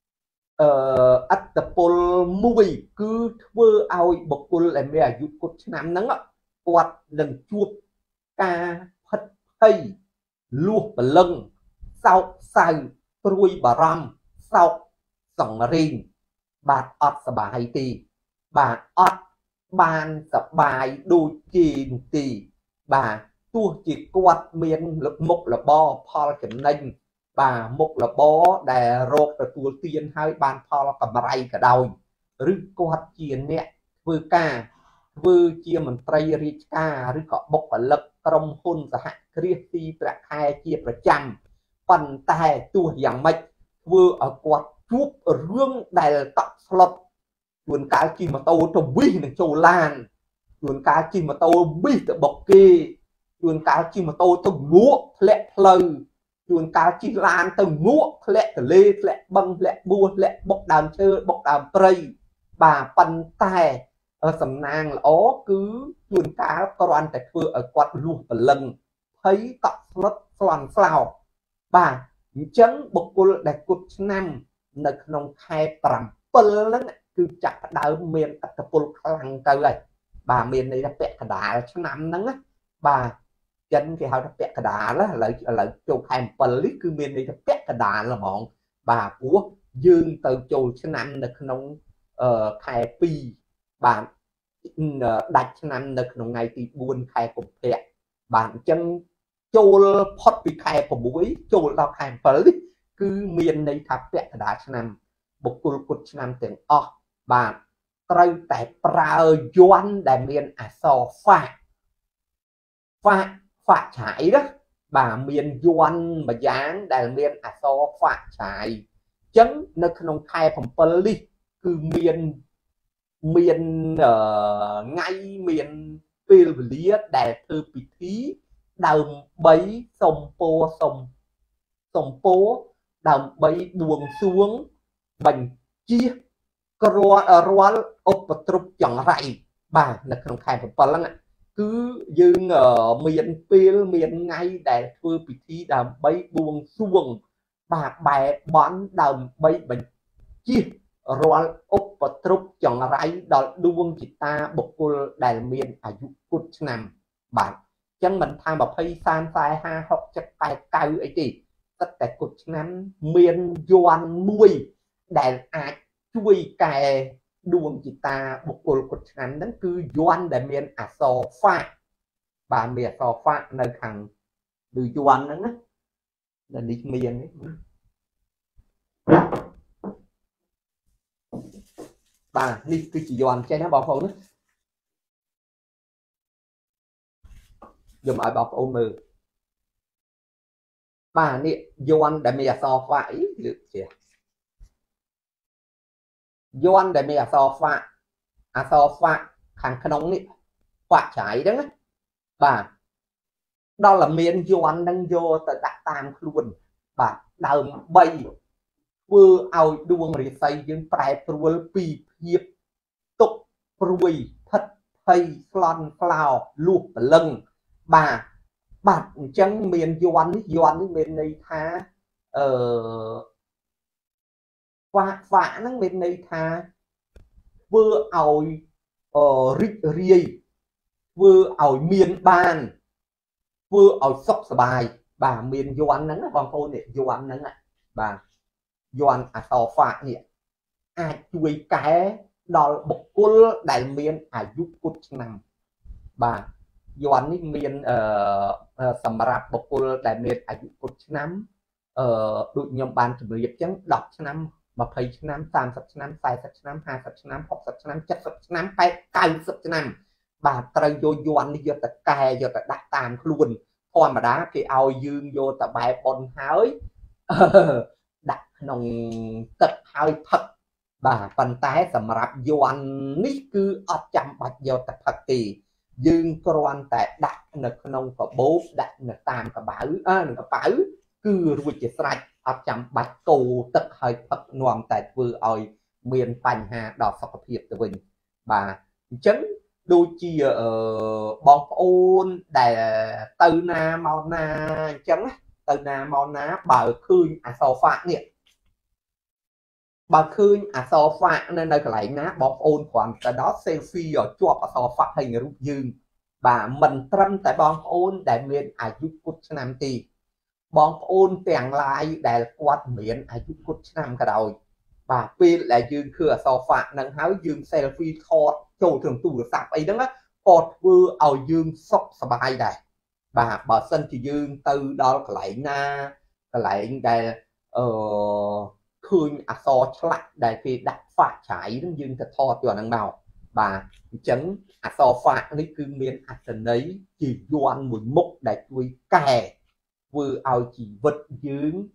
ắt tập pol mùi cứ thưa ao bậc pol lại mẹ dụ cột năm nắng ạ quạt lần chuột ca phật hay luộc và lưng sau sai ruồi bà ram sau sòng riêng bà ọt sờ bài tì bà ọt ban sờ bài đôi chìm tì bà tua chỉ quạt miền lực mục là bo Paul kiểm ninh bà mục là bó đè rột và tua tiên hai ban Paul cầm ray cả đôi rư quạt chiên nè vừa ca vừa chia mình tây rít ca rư có bốc và lực trong hôn xã hạ kia si bạc hai chiaประจำปั่นแต่ตัวอย่างไม่vừa ở quạt chuốc rương đài tóc slot chuồn cá chim mà tàu trong vi này châu lan chuồn cá chim mà tàu vi từ bọc kê chuồn cá chim mà tàu từ ngúa lẹ lờ chuồn cá chim lan từ ngúa lẹ từ lê lẹ băng lẹ bua lẹ bọc đàm chơi bọc đàm prey bàปั่นแต่ở sầm nang là ó cứ chuồn cá con tại vừa ở quạt luôn và lần thấy tóc slot xoàn xào bà chấn bậc cô đại cột năm nơi nông khai trầm pơ lớn cứ chặt đào miền ở tập pol khăng cây này bà miền này đã bẹt cả đá cho năm nắng bà chân thì họ đã bẹt cả đá đó là châu khai pơ lý cứ miền này đã bẹt cả đá là bọn bà của dương từ châu cho năm nơi nông khai pi bà đặt cho năm nơi nông ngày thì buôn khai cục bẹt bản chân châu phật bị khai của mũi châu lao khai phở cứ miền này tháp vẹt đá năm bậc cột cột năm tiếng o bạn trai tại prao doan đại miền à so pha pha pha trái đó bà miền doan mà dáng đại miền à so pha trái chấn nơi không khai phòng phở cứ miền miền ngay miền phê lý đại thư bị thí đầm bấy sông phố đầm bấy buông xuống bành chia roal opatrup chẳng rải bà là không khai một phần lắm cứ dưng ở miền phê miền ngay để thư bị thí đầm bấy buông xuống bà bè bán đầm bấy bành chia roal opatrup chẳng rải đó đuông chị ta bộc cô đại miền ở dụ cút nằm bạn chân mình tham bảo hay san sai ha học chắc tài cao ấy thì tất cả cột năm miền doan nuôi để ai chui cài đuông chị ta bộc cột năm đó cứ doan để miền à so pha bà miền so pha nơi thằng từ doan đó là đi miền ấy bà đi cứ chỉ doan chơi nó bảo phổ nữa dùng ở bọc ôm mờ bà nè doan để mẹ so phải được chưa doan để mẹ so phạ à so phạ hàng khăn nóng nè phạ trái đó bà đó là miền doan đang vô tại đặt tam luôn bà đầm bay vừa ao đuông rì xây dương phải pruol pi hiệp tục pruy thật hay slon phao luộc lưng bà bạn chân miền doan miền này tha phá nó miền này tha vừa ỏi rít riêng vừa ỏi miền ban vừa ỏi sọc bài bà miền doan nắng bằng phô này doan nắng bà doan à tàu phá nhỉ ai chui cái đó bộc cốt đại miền à giúp cốt năm bà doan ní miềnสำหรับบกđại miềnอายุกดน้ำดูยมบานจะเรียบจังดอกน้ำมาเพย์น้ำ30น้ำ40น้ำ50น้ำ60น้ำ70น้ำไป90น้ำบาตรโยยวนนี่โยแต่แกโยแต่ดักตามคลุนพอมาด้าคือเอายืนโยแต่ใบบนหายดักนองตึกหายผักบาปันท้ายสำหรับยวนนี่คืออัดจำบัดโยแต่ผักตีdương còn tại đặt nực nông có bố đặt nực tam có bảo nực bảo cứ ruột chỉ sạch ở chậm bạch cầu tật hơi thật nòm tại vừa ỏi miền Pành Hà đỏ sọc hiệp từ mình bà chấn đôi chi ở bóng ôn để từ na màu na chấn từ na màu ná bảo khơi à sò phạt nè bà khơi so phạ nên đây lại ná bọc ôn khoảng tại đó selfie rồi chụp so phạ hình rút dương bà mình trâm tại bong ôn đại miền giúp cút nam tì bong ôn tiền lại đại quạt miền giúp cút nam cả đời bà pin là dương khưa so phạ nâng háo dương selfie thọt châu thường tù được sạp ấy đó á cọt vừa ở dương sọc bài đây bà sân thì dương từ đó lại na lại đại khơi so chặt đại phi đặt phạt trái đến dương thật thọ cho năng bào bà chấn so phạt lấy cứ miền tình ấy chỉ doan một mục đại cùi kè vừa ao chỉ vật dương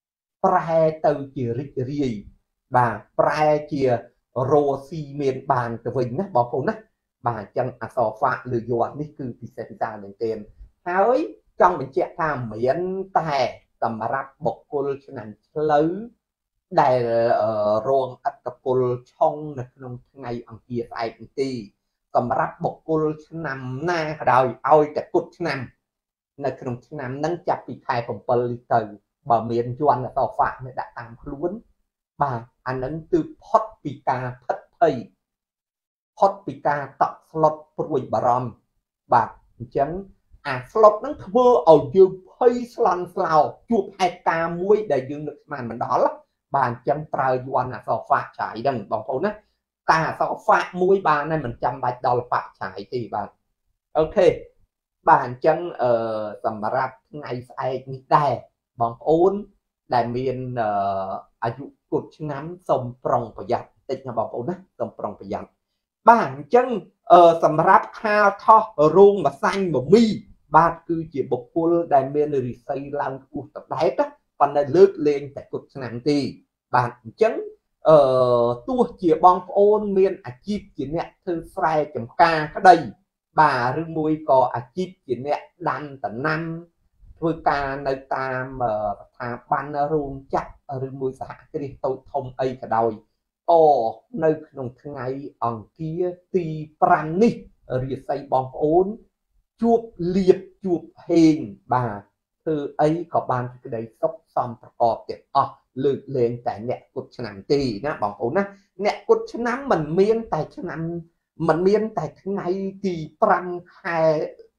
pre từ chỉ rì bà pre chia rô xi miền bàn từ vinh á bỏ phố nè bà chân so phạt lừa doan ní cứ bị xảy ra lên tiền hỡi trong mình chạy tham miền tè tầm rap bọc cô cho nên lớnដែលរងអត្តពលឆុងនៅក្នុងថ្ងៃអង្គារស្អែកនេះទីសម្រាប់បុគ្គលឆ្នាំណាក៏ដោយឲ្យតែគត់ឆ្នាំនៅក្នុងឆ្នាំហ្នឹងចាប់ពីខែ7ទៅបើមានយ័ន្តអតហ្វាក់នៅដាក់តាមខ្លួនបាទអាហ្នឹងគឺផុតពីការផិតភ័យផុតពីការតក់ស្លុតព្រួយបារម្ភបាទអញ្ចឹងអាស្លុតហ្នឹងធ្វើឲ្យយើងភ័យស្លន់ស្លោជួបហេតុការណ៍មួយដែលយើងនឹកស្មានមិនដល់បានចឹងប្រើយ័ន្តអសហ្វាក់ឆាយហ្នឹងបងប្អូនណាការអសហ្វាក់មួយបានហើយមិនចាំបាច់ដល់បាក់ឆាយទេបាទអូខេបាទអញ្ចឹងសម្រាប់ថ្ងៃស្អែកនេះដែរបងប្អូនដែលមានអាយុគត់ឆ្នាំសូមប្រុងប្រយ័ត្នតិចណាបងប្អូនណាសូមប្រុងប្រយ័ត្នបាទអញ្ចឹងសម្រាប់ខាលថោះរោងម្សាញ់មមីបាទគឺជាបុគ្គលដែលមានរិស័យឡើងខ្ពស់តដែតប៉ុន្តែលើកលែងតែគត់ឆ្នាំទេបាទអញ្ចឹងទោះជាបងប្អូនមានអាជីពជាអ្នកធ្វើស្រែចម្ការក្តីបាទឬមួយក៏អាជីពជាអ្នកដាំដំណាំធ្វើការនៅតាមស្ថាប័នរោងចក្រឬមួយសហគ្រាសតូចធំអីក៏ដោយនៅក្នុងថ្ងៃអង្គារទី5នេះរាសីបងប្អូនជួបលៀបជួបហេងបាទធ្វើអីក៏បានក្តីសុខសំប្រកបទាំងអស់លើកលែងតែអ្នកគត់ឆ្នាំទេណាបងប្អូនណាអ្នកគត់ឆ្នាំមិនមានតែឆ្នាំមិនមានតែថ្ងៃទី5ខែ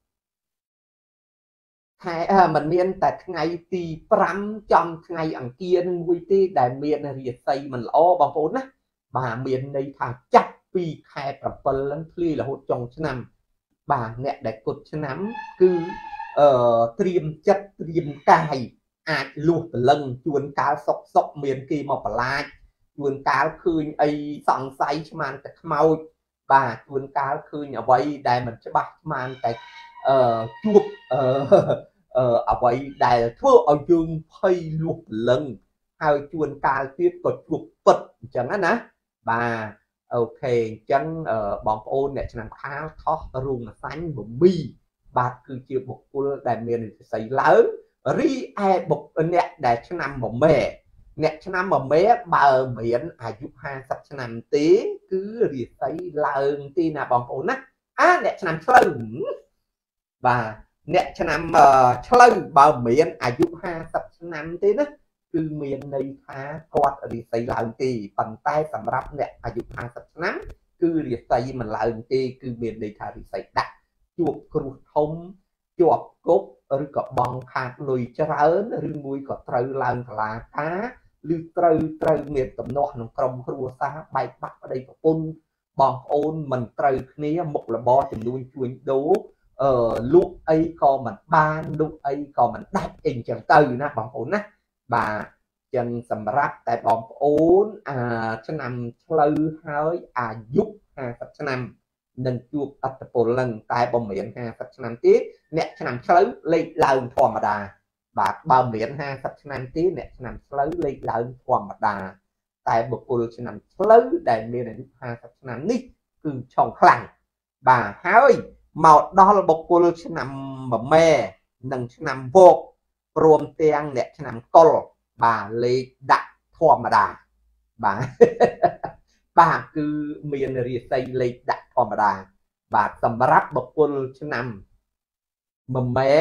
មិនមានតែថ្ងៃទី5ចំថ្ងៃអង្គារនឹងមួយទេដែលមានរាសីមិនល្អបងប្អូនណាបាទមានន័យថាចាប់ពីខែ7ឡើងធ្លាយរហូតចុងឆ្នាំបាទអ្នកដែលគត់ឆ្នាំគឺត្រៀមចិត្តត្រៀមកាយអាចលួសព្រលឹងជួនកាលសុកមានគេមកបន្លាចជួនកាលឃើញអីសង្ស័យឆ្មានតែខ្មោចបាទជួនកាលឃើញអ្វីដែលមិនច្បាស់ឆ្មានតែជួបអ្វីដែលធ្វើឲ្យយើងភ័យលួសព្រលឹងហើយជួនកាលទៀតក៏ជួបពិតអញ្ចឹងណាបាទអូខេអញ្ចឹងបងប្អូនអ្នកឆ្នាំខាលថោះរោងម្សាញ់មមីបាទគឺជាបុគ្គលដែលមានវិស័យឡើងរីឯបុគ្គលអ្នកដែលឆ្នាំមមេអ្នកឆ្នាំមមេបើមានអាយុ50ឆ្នាំទេគឺរាសីឡើងទីណាបងប្អូនណាអ្នកឆ្នាំឆ្លូវបាទអ្នកឆ្នាំឆ្លូវបើមានអាយុ50ឆ្នាំទេណាគឺមានន័យថាគាត់រាសីឡើងទេប៉ុន្តែសម្រាប់អ្នកអាយុ50ឆ្នាំគឺរាសីមិនឡើងទេគឺមានន័យថារាសីដាក់ជួបគ្រោះធំជាប់គុកឬក៏បងខាតលុយច្រើនឬមួយក៏ត្រូវឡើងតុលាការឬត្រូវមានទំនាស់ក្នុងក្រុមគ្រួសារបែកបាក់ប្តីប្រពន្ធបងប្អូនមិនត្រូវគ្នាមុខរបរចំនួនជួញដូរលក់អីក៏មិនបានលក់អីក៏មិនដាច់អីអញ្ចឹងទៅណាបងប្អូនណាបាទចឹងសម្រាប់តែបងប្អូនឆ្នាំឆ្លូវហើយអាយុ50ឆ្នាំនឹងជួបអត្តពលនឹងតែបើមាន50ឆ្នាំទេអ្នកឆ្នាំឆ្លូវលេខឡើងធម្មតាបាទបើមាន50ឆ្នាំទេអ្នកឆ្នាំឆ្លូវលេខឡើងធម្មតាតែបុគ្គលឆ្នាំឆ្លូវដែលមានអាយុ50ឆ្នាំនេះគឺឆុងខ្លាំងបាទហើយមកដល់បុគ្គលឆ្នាំមមេនិងឆ្នាំវកព្រមទាំងអ្នកឆ្នាំកុលបាទលេខដាក់ធម្មតាបាទបាទគឺមានរាសីលេខដាក់ធម្មតាបាទសម្រាប់បុគ្គលឆ្នាំមមេ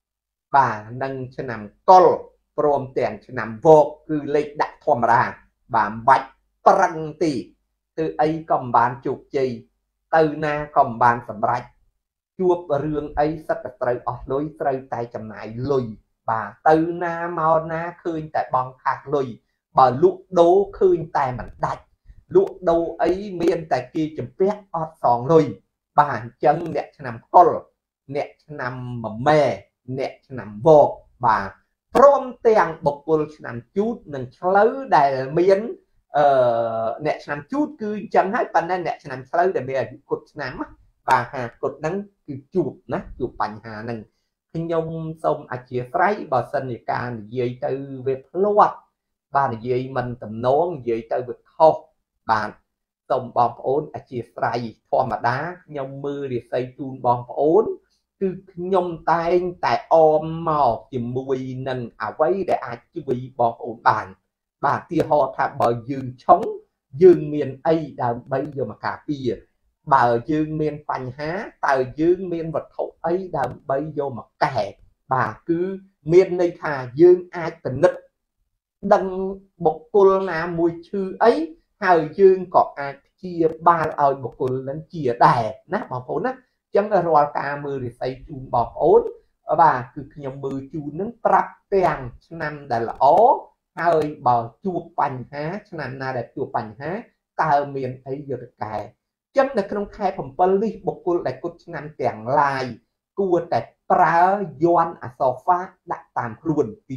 បាទនិងឆ្នាំកុលព្រមទាំងឆ្នាំវកគឺលេខដាក់ធម្មតា bạn bạch prăng tì từ ấy còn bàn chụp chi từ na còn bàn sầm rạch chuột rương ấy rất là trời ở lối trời tay chầm này lùi bà từ na màu na khơi tại bong khạc lùi bà lụa đố khơi tại mình đạch lụa đâu ấy miền tại kia chầm pét ọt sòng lùi bà chân nẹt nằm col nẹt nằm mà mè nẹt nằm vô bà prom tiền bộc bùn nằm chút nằm lỡ đại miền nẹt nằm chút cứ chân hết pan nẹt nằm lỡ đại miền cột nằm bà hà cột nắngគឺជួបណាជួបបញ្ហាហ្នឹងខ្ញុំសូមអធិស្ឋានបើសិនជាការនិយាយទៅវាផ្លាត់បាទនិយាយមិនតំណងនិយាយទៅវាខុសបាទសូមបងប្អូនអធិស្ឋានធម្មតាខ្ញុំមើលរាសីជូនបងប្អូនគឺខ្ញុំតែងតែអមមកជាមួយនឹងអ្វីដែលអាចជួយបងប្អូនបានបាទទីហោថាបើយើងឆុងយើងមានអីដើម្បីយកមកការពារបើយើងមានបញ្ហាតើយើងមានវត្ថុអីដើម្បីយកមកកែបាទគឺមានន័យថាយើងអាចពិនិត្យដឹងបុគ្គលណាមួយឈឺអីហើយយើងក៏អាចព្យាបាលឲ្យបុគ្គលនឹងជាដែរណាបងប្អូនណាអញ្ចឹងរាល់ការមើលរិស័យជូនបងប្អូនបាទគឺខ្ញុំមើលជូននឹងប្រាប់ទាំងឆ្នាំដែលល្អហើយបើជួបបញ្ហាឆ្នាំណាដែលជួបបញ្ហាតើមានអីយកទៅកែចឹងនៅក្នុងខែ7នេះបុគ្គលដែលគត់ឆ្នាំទាំងឡាយគួរតែប្រើយ័ន្តអសរហ្វាដាក់តាមខ្លួនទី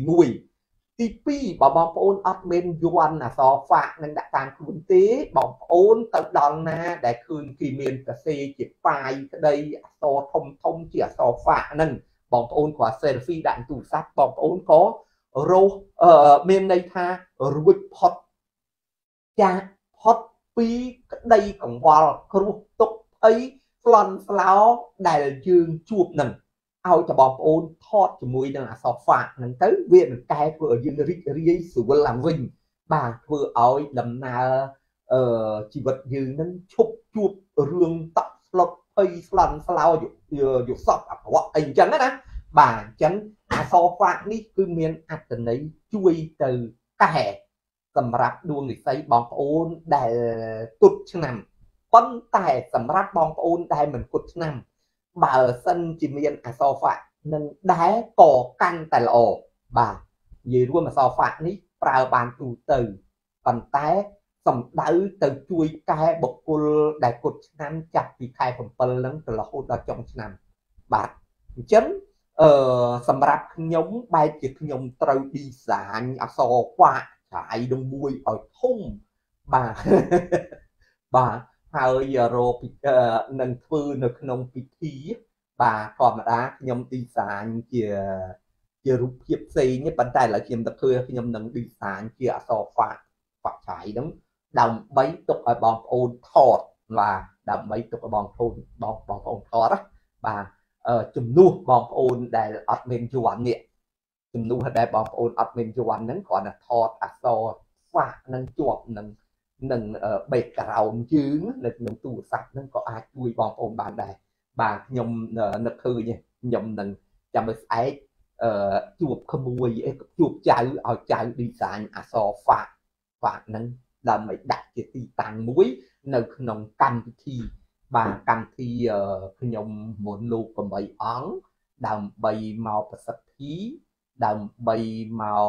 1ទី2បើបងប្អូនអត់មានយ័ន្តអសរហ្វានឹងដាក់តាមខ្លួនទេបងប្អូនទៅដល់ណាដែលឃើញគេមានសរសេរជាប៉ាយក្តីអសរធំធំជាអសរហ្វាហ្នឹងបងប្អូនគាត់ selfie ដាក់ទូរស័ព្ទបងប្អូនក៏រស់មានន័យថារួចផុតចាស់ផុតពីក្តីកង្វល់គ្រោះទុក្ខអីស្លន់ស្លោដែលយើងជួបនឹងឲ្យតែបងប្អូនថតជាមួយនឹងអសរហ្វាហ្នឹងទៅវានឹងកែធ្វើឲ្យយើងរីករាយស្រួលឡើងវិញបាទធ្វើឲ្យដំណើរជីវិតយើងនឹងឈប់ជួបរឿងតក់ស្លុតភ័យស្លន់ស្លោយកសពអក្រក់អីអញ្ចឹងណាបាទអញ្ចឹងអសរហ្វានេះគឺមានអត្ថន័យជួយទៅកែសម្រាប់ដួងនិស្ស័យបងប្អូនដែលគត់ឆ្នាំប៉ុន្តែសម្រាប់បងប្អូនដែលមិនគត់ឆ្នាំបើសិនជាមានអសរហ្វានឹងដែរក៏កាន់តែល្អបាទនិយាយរួមអសរហ្វានេះប្រើបានទូទៅប៉ុន្តែសំដៅទៅជួយកែបុគ្គលដែលគត់ឆ្នាំចាប់ពីខែ7ហ្នឹងទៅរហូតដល់ចុងឆ្នាំបាទអញ្ចឹងសម្រាប់ខ្ញុំបែរជាខ្ញុំត្រូវ design អក្សរហ្វាឆ្លាយនឹងមួយឲ្យធំបាទបាទហើយរកនឹងធ្វើនៅក្នុងពិធីបាទធម្មតាខ្ញុំ design ជារូបភាពផ្សេងប៉ុន្តែឥឡូវខ្ញុំទៅឃើញខ្ញុំនឹង design ជាអក្សរហ្វាឆ្លាយហ្នឹងដើម្បីទុកឲ្យបងប្អូនថតបាទដើម្បីទុកឲ្យបងប្អូនថតបាទជំនួសបងប្អូនដែលអត់មានយ័ន្តនេះជំនួសដែលបងប្អូនអត់មានយ័ន្តហ្នឹងគ្រាន់តែថតអក្សរហ្វានឹងជាប់នឹងbackground យើងនៅក្នុងទូរស័ព្ទហ្នឹងក៏អាចជួយបងប្អូនបានដែរបាទខ្ញុំនឹកឃើញខ្ញុំនឹងចាំឲ្យស្អែកជួបក្មួយជួបចៅឲ្យចៅ design អក្សរហ្វាហ្នឹងដើម្បីដាក់ជាទីតាំងមួយនៅក្នុងកម្មវិធីបាទកម្មវិធីខ្ញុំមុនលោក8អង្គដើម្បីមកប្រសិទ្ធិដើម្បីមក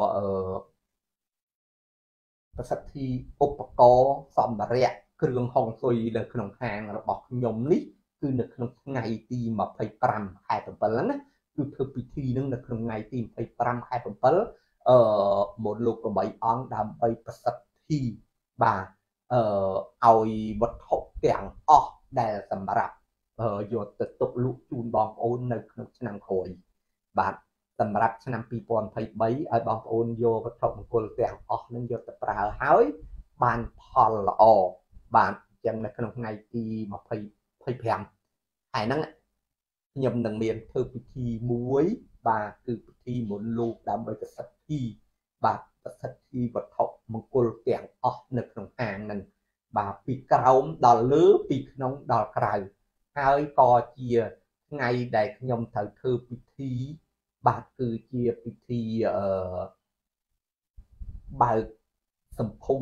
ប្រសិទ្ធិឧបករណ៍សម្ភារៈគ្រឿងហុងស៊ុយនៅក្នុងហាងរបស់ខ្ញុំនេះគឺនៅក្នុងថ្ងៃទី25ខែ7ហ្នឹងណាគឺធ្វើពិធីនឹងនៅក្នុងថ្ងៃទី25ខែ7មុនលោក8អង្គដើម្បីប្រសិទ្ធិបាទឲ្យវត្ថុទាំងអស់ដែលសម្រាប់យកទៅទុកលក់ជូនបងប្អូននៅក្នុងឆ្នាំក្រោយបាទសម្រាប់ឆ្នាំ2023ឲ្យបងប្អូនយកវត្ថុមង្គលទាំងអស់នឹងយកទៅប្រើហើយបានផលល្អបាទអញ្ចឹងនៅក្នុងថ្ងៃទី25ខែហ្នឹងខ្ញុំនឹងមានធ្វើពិធីមួយបាទគឺពិធីមុនលោកដើម្បីប្រសិទ្ធិបាទប្រសិទ្ធិវត្ថុមង្គលទាំងអស់នៅក្នុងហាងហ្នឹងបាទពីក្រោមដល់លើពីក្នុងដល់ក្រៅហើយក៏ជាថ្ងៃដែលខ្ញុំត្រូវធ្វើពិធីបាទគឺជាពិធីបើកសម្ពោធ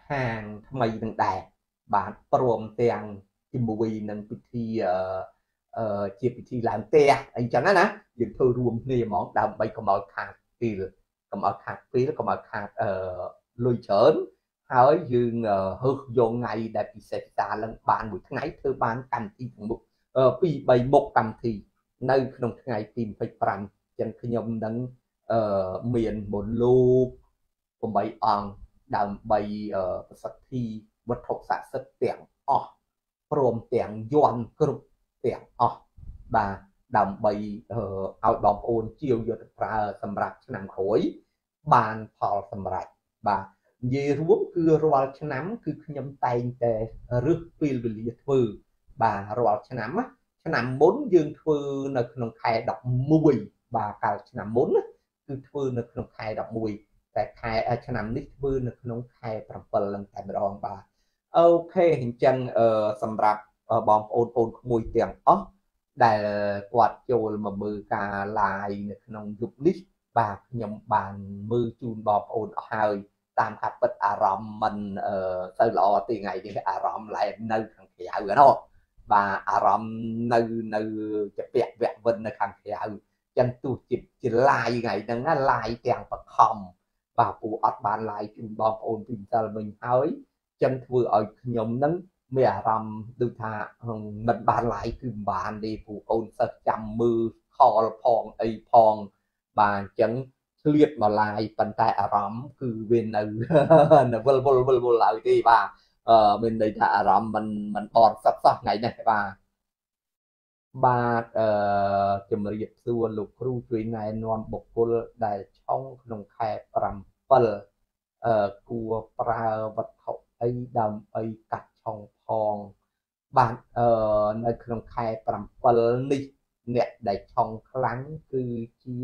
hàng mày đừng đẻ bạn prom tiền thì mùi nâng bị chia bị làm tè anh chẳng á những thôi rùm nề món đào bay có màu khát thì có màu khát phí có màu khát lùi chớn hỏi dương hư vô ngày đã bị xảy ra lần bạn buổi ngày thứ ban cầm thì một vì bày một cầm thì nơi trong ngày tìm phải làm chân khi nhom nâng miền một lúc của mấy ông đào bay sắc thi vật thuộc sản xuất tiền prom tiền yuan group tiền bà đầm bay ao bom ôn chiều vô ra sầm rạp nằm khối bàn thọ sầm rạp bà về ruộng cứ rồi nắm cứ nhâm tay để rước pil về liệt vừ bà rồi nắm bốn dương phư nơiក្នុងខែ11bà cả nắm bốnគឺធ្វើនៅក្នុងខែ11តែខែឆ្នាំនេះធ្វើនៅក្នុងខែ7ឡើងតែម្ដងបាទអូខេអញ្ចឹងសម្រាប់បងប្អូនក្មួយទាំងអស់ដែលគាត់ចូលមកមើលការ live នៅក្នុងយប់នេះបាទខ្ញុំបានមើលជូនបងប្អូនអស់ហើយតាមការពិតអារម្មណ៍មិនទៅល្អទេថ្ងៃនេះអារម្មណ៍ឡែនៅខាងក្រៅហ្នឹងបាទអារម្មណ៍នៅជាពាក់វៈវិននៅខាងក្រៅចឹងទោះជា live ថ្ងៃហ្នឹងណា live ទាំងបខំបាទពូអត់បាន live ជូនបងប្អូនពីម្សិលមិញហើយចឹងធ្វើឲ្យខ្ញុំហ្នឹងមានអារម្មណ៍ដូចថាមិនបាន live គឺមិនបានទេពូអូនសិស្សចាំមើលខលផងអីផងបាទអញ្ចឹងឆ្លៀតមក live ប៉ុន្តែអារម្មណ៍គឺវានៅវិលហើយទេបាទមានន័យថាអារម្មណ៍មិនអត់សោះថ្ងៃនេះបាទជំរាបសួរលោកគ្រូជួយណែនាំបុគ្គលដែលឆុងក្នុងខែ7គួរប្រើវត្ថុអីដើម្បីកាត់ឆុងផងបាទនៅក្នុងខែ7នេះអ្នកដែលឆុងខ្លាំងគឺជា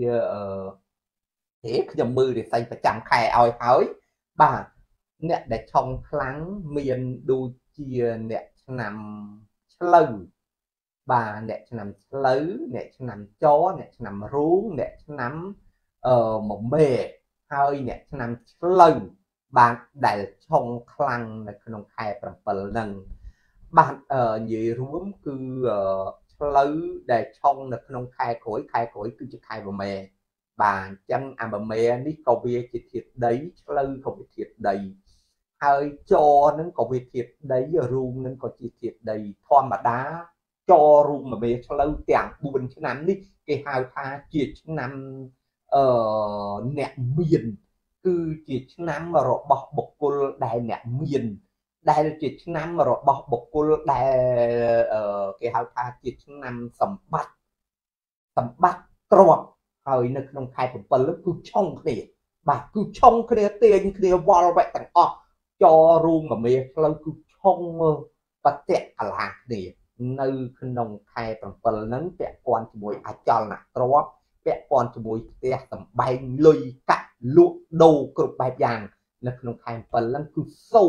ខ្ញុំមើលរិស័យប្រចាំខែឲ្យហើយបាទអ្នកដែលឆុងខ្លាំងមានដូចជាអ្នកឆ្នាំឆ្លូវបាទអ្នកឆ្នាំឆ្លូវអ្នកឆ្នាំចអ្នកឆ្នាំរូងអ្នកឆ្នាំមមេហើយអ្នកឆ្នាំឆ្លូវបាទដែលឆុងខ្លាំងនៅក្នុងខែ7ហ្នឹងបាទនិយាយរួមគឺឆ្លូវដែលឆុងនៅក្នុងខែក្រោយគឺជាខែមមេបាទអញ្ចឹងអាមមេនេះក៏វាជាធាតុដីឆ្លូវក៏វាធាតុដីហើយចហ្នឹងក៏វាធាតុដីរូងហ្នឹងក៏ជាធាតុដីធម្មតាចរូងមមេឆ្លូវទាំង4ឆ្នាំនេះគេហៅថាជាឆ្នាំអ្នកមានគឺជាឆ្នាំរបស់បុគ្គលដែលអ្នកមានដែលជាឆ្នាំរបស់បុគ្គលដែលគេហៅថាជាឆ្នាំសម្បត្តិទ្រព្យហើយនៅក្នុងខែ7គឺឆុងគ្នាបាទគឺឆុងគ្នាទាញគ្នាវល់វែកទាំងអស់ចរូងមមេឆ្លូវគឺឆុងបតៈកលាគ្នានៅក្នុងខែ7ហ្នឹងពាក់ព័ន្ធជាមួយអចលនទ្រព្យពាក់ព័ន្ធជាមួយផ្ទះសម្បែងលុយកាក់លក់ដូរគ្រប់បែបយ៉ាងនៅក្នុងខែ7ហ្នឹងគឺ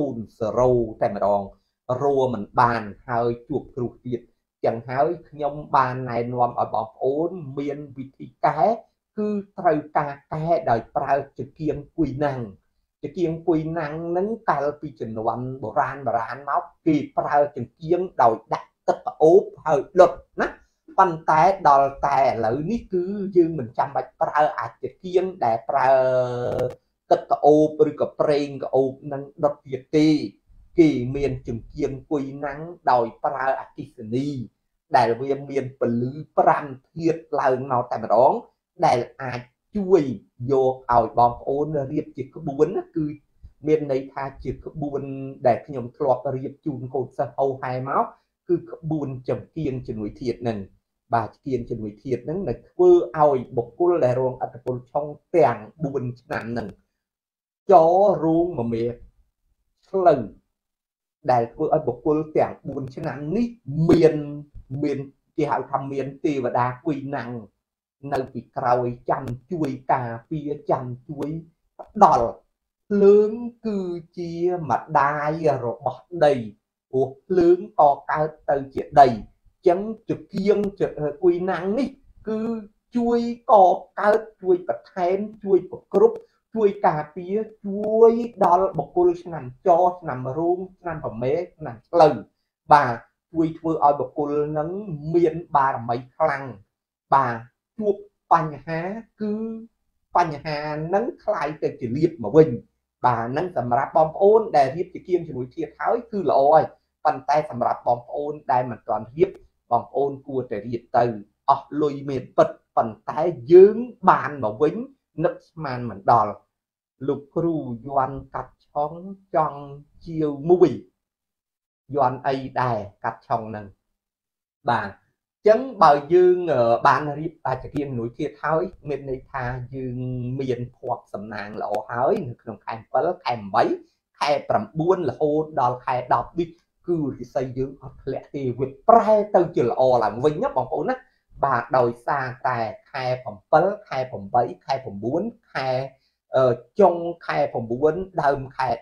0តែម្ដងរួមិនបានហើយជួបគ្រោះទៀតចឹងហើយខ្ញុំបានណែនាំឲ្យបងប្អូនមានវិធីកែគឺត្រូវការកែដោយប្រើចង្គៀងគួយណាំងហ្នឹងកាលពីជំនាន់បុរាណមកគេប្រើចង្គៀងដោយដាក់ទឹកប្អូបហើយដុតណាប៉ុន្តែដល់តែឥឡូវនេះគឺយើងមិនចាំបាច់ប្រើអាចចង្គៀងដែលប្រើទឹកក្អូបឬក៏ប្រេងក្អូបនឹងដុតទៀតទេគេមានចង្គៀងគួយណាំងដោយប្រើអគ្គិសនីដែលវាមានពលឺ5ធាតុឡើងមកតែម្ដងដែលអាចជួយយកឲ្យបងប្អូនរៀបជាក្បួនគឺមានន័យថាជាក្បួនដែលខ្ញុំធ្លាប់រៀបជូនកូនសិស្សហៅហែមកគឺក្បួនចង្គៀងជំនួយធាតុហ្នឹងបាទចង្គៀងជំនួយធាតុហ្នឹងដែលធ្វើឲ្យបុគ្គលដែលរងឥទ្ធិពលឆុងទាំង4ឆ្នាំហ្នឹងចរូងមមេឆ្លូវដែលធ្វើឲ្យបុគ្គលទាំង4ឆ្នាំនេះមានគេហៅថាមានទេវតាគួយណាំងនៅពីក្រោយចាំជួយការពារចាំជួយផ្ដល់ភ្លើងគឺជាម្ដាយរបស់ដីព្រោះភ្លើងក៏កើតទៅជាដីអញ្ចឹងចង្គៀងគួយណាំងនេះគឺជួយកកើតជួយបន្ថែមជួយប្រគ្រប់ជួយការពារជួយដល់បុគ្គលឆ្នាំចឆ្នាំរូងឆ្នាំប្រមេឆ្នាំផ្លូវបាទជួយធ្វើឲ្យបុគ្គលនឹងមានបារមីខ្លាំងបាទជួបបញ្ហាគឺបញ្ហានឹងคล้ายទៅជាលៀបមកវិញបាទនឹងសម្រាប់បងប្អូនដែលរៀបជាគៀងជាមួយធៀបហើយគឺល្អហើយប៉ុន្តែសម្រាប់បងប្អូនដែលមិនទាន់រៀបបងប្អូនគួរតែរៀបទៅអស់លុយមានពិតប៉ុន្តែយើងបានមកវិញនឹកស្មានមិនដល់លោកគ្រូយ័ន្តកាត់ឆុងចង់ជាវមួយយ័ន្តអីដែរកាត់ឆុងនឹងបាទចឹងបើយើងបានរៀបតាចគៀងនួយទៀតហើយមានន័យថាយើងមានភ័ព្វសំណាងល្អហើយនៅក្នុងខែ7ខែ8ខែ9រហូតដល់ខែ10នេះគឺរិស័យយើងអត់ធ្លាក់ទេវាប្រែទៅជាល្អឡើងវិញណាបងប្អូនណាបាទដោយសារតែខែ7ខែ8ខែ9ខែចុងខែ9ដើមខែ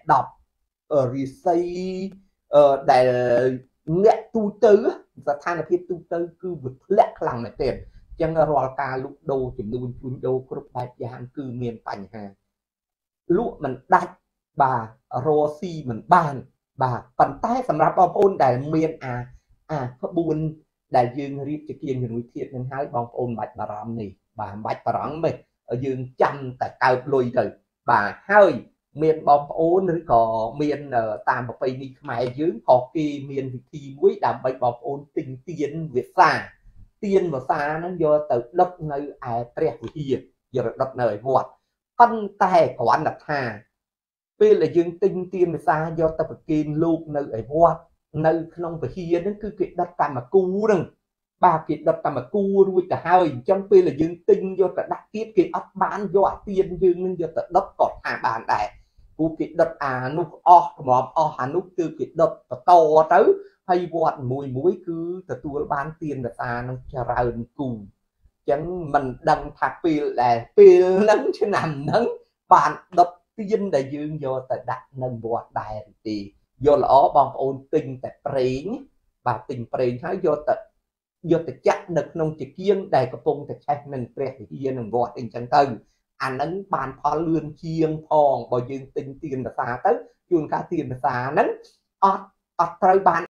10រិស័យដែលអ្នកទូទៅស្ថានភាពទូទៅគឺវាធ្លាក់ខ្លាំងមែនទែនអញ្ចឹងរាល់ការលក់ដូរចំនួនជួញដូរគ្រប់បែបយ៉ាងគឺមានបញ្ហាលក់មិនដាច់បាទរកស៊ីមិនបានបាទប៉ុន្តែសម្រាប់បងប្អូនដែលមានក្បួនដែលយើងរៀបជាគៀងជំនួយធៀបនឹងហើយបងប្អូនមិនបាច់បារម្ភនេះបាទមិនបាច់បារម្ភទេយើងចាំតែកើបលុយទៅបាទហើយមានបងប្អូនឬក៏មានតាមប្រពៃណីខ្មែរយើងក៏គេមានវិធីមួយដើម្បីបងប្អូនទិញទៀនវាសាទៀនវាសាហ្នឹងយកទៅដុតនៅឯព្រះវិហារយកទៅដុតនៅឯវត្តប៉ុន្តែគ្រាន់តែថាពេលដែលយើងទិញទៀនវាសាយកទៅប្រគេនលោកនៅឯវត្តនៅក្នុងវិហារហ្នឹងគឺគេដុតតាមគូហ្នឹងបាទគេដុតតាមគូរួចទៅហើយអញ្ចឹងពេលដែលយើងទិញយកទៅដាក់ទៀតគេអត់បានយកអាទៀនយើងនឹងយកទៅដុតក៏ថាបានដែរពូគេដុតអានោះអស់សម្រាប់អស់អានោះគឺគេដុតបន្តទៅហើយវត្តមួយគឺទទួលបានទៀនវាសានឹងច្រើនគូអញ្ចឹងមិនដឹងថាពេលហ្នឹងឆ្នាំហ្នឹងបានដុតទៀនដែលយើងយកទៅដាក់នៅវត្តដែរទេយល់ល្អបងប្អូនទិញតែប្រេងបាទទិញប្រេងហើយយកទៅចាក់នៅក្នុងជាគៀងដែលកំពុងតែឆេះនឹងព្រះវិហារនឹងវត្តអីចឹងទៅអាហ្នឹងបានផលលឿនជាងផងបើយើងទិញទៀនភាសាទៅជួនកាលទៀនភាសាហ្នឹងអត់ត្រូវបាន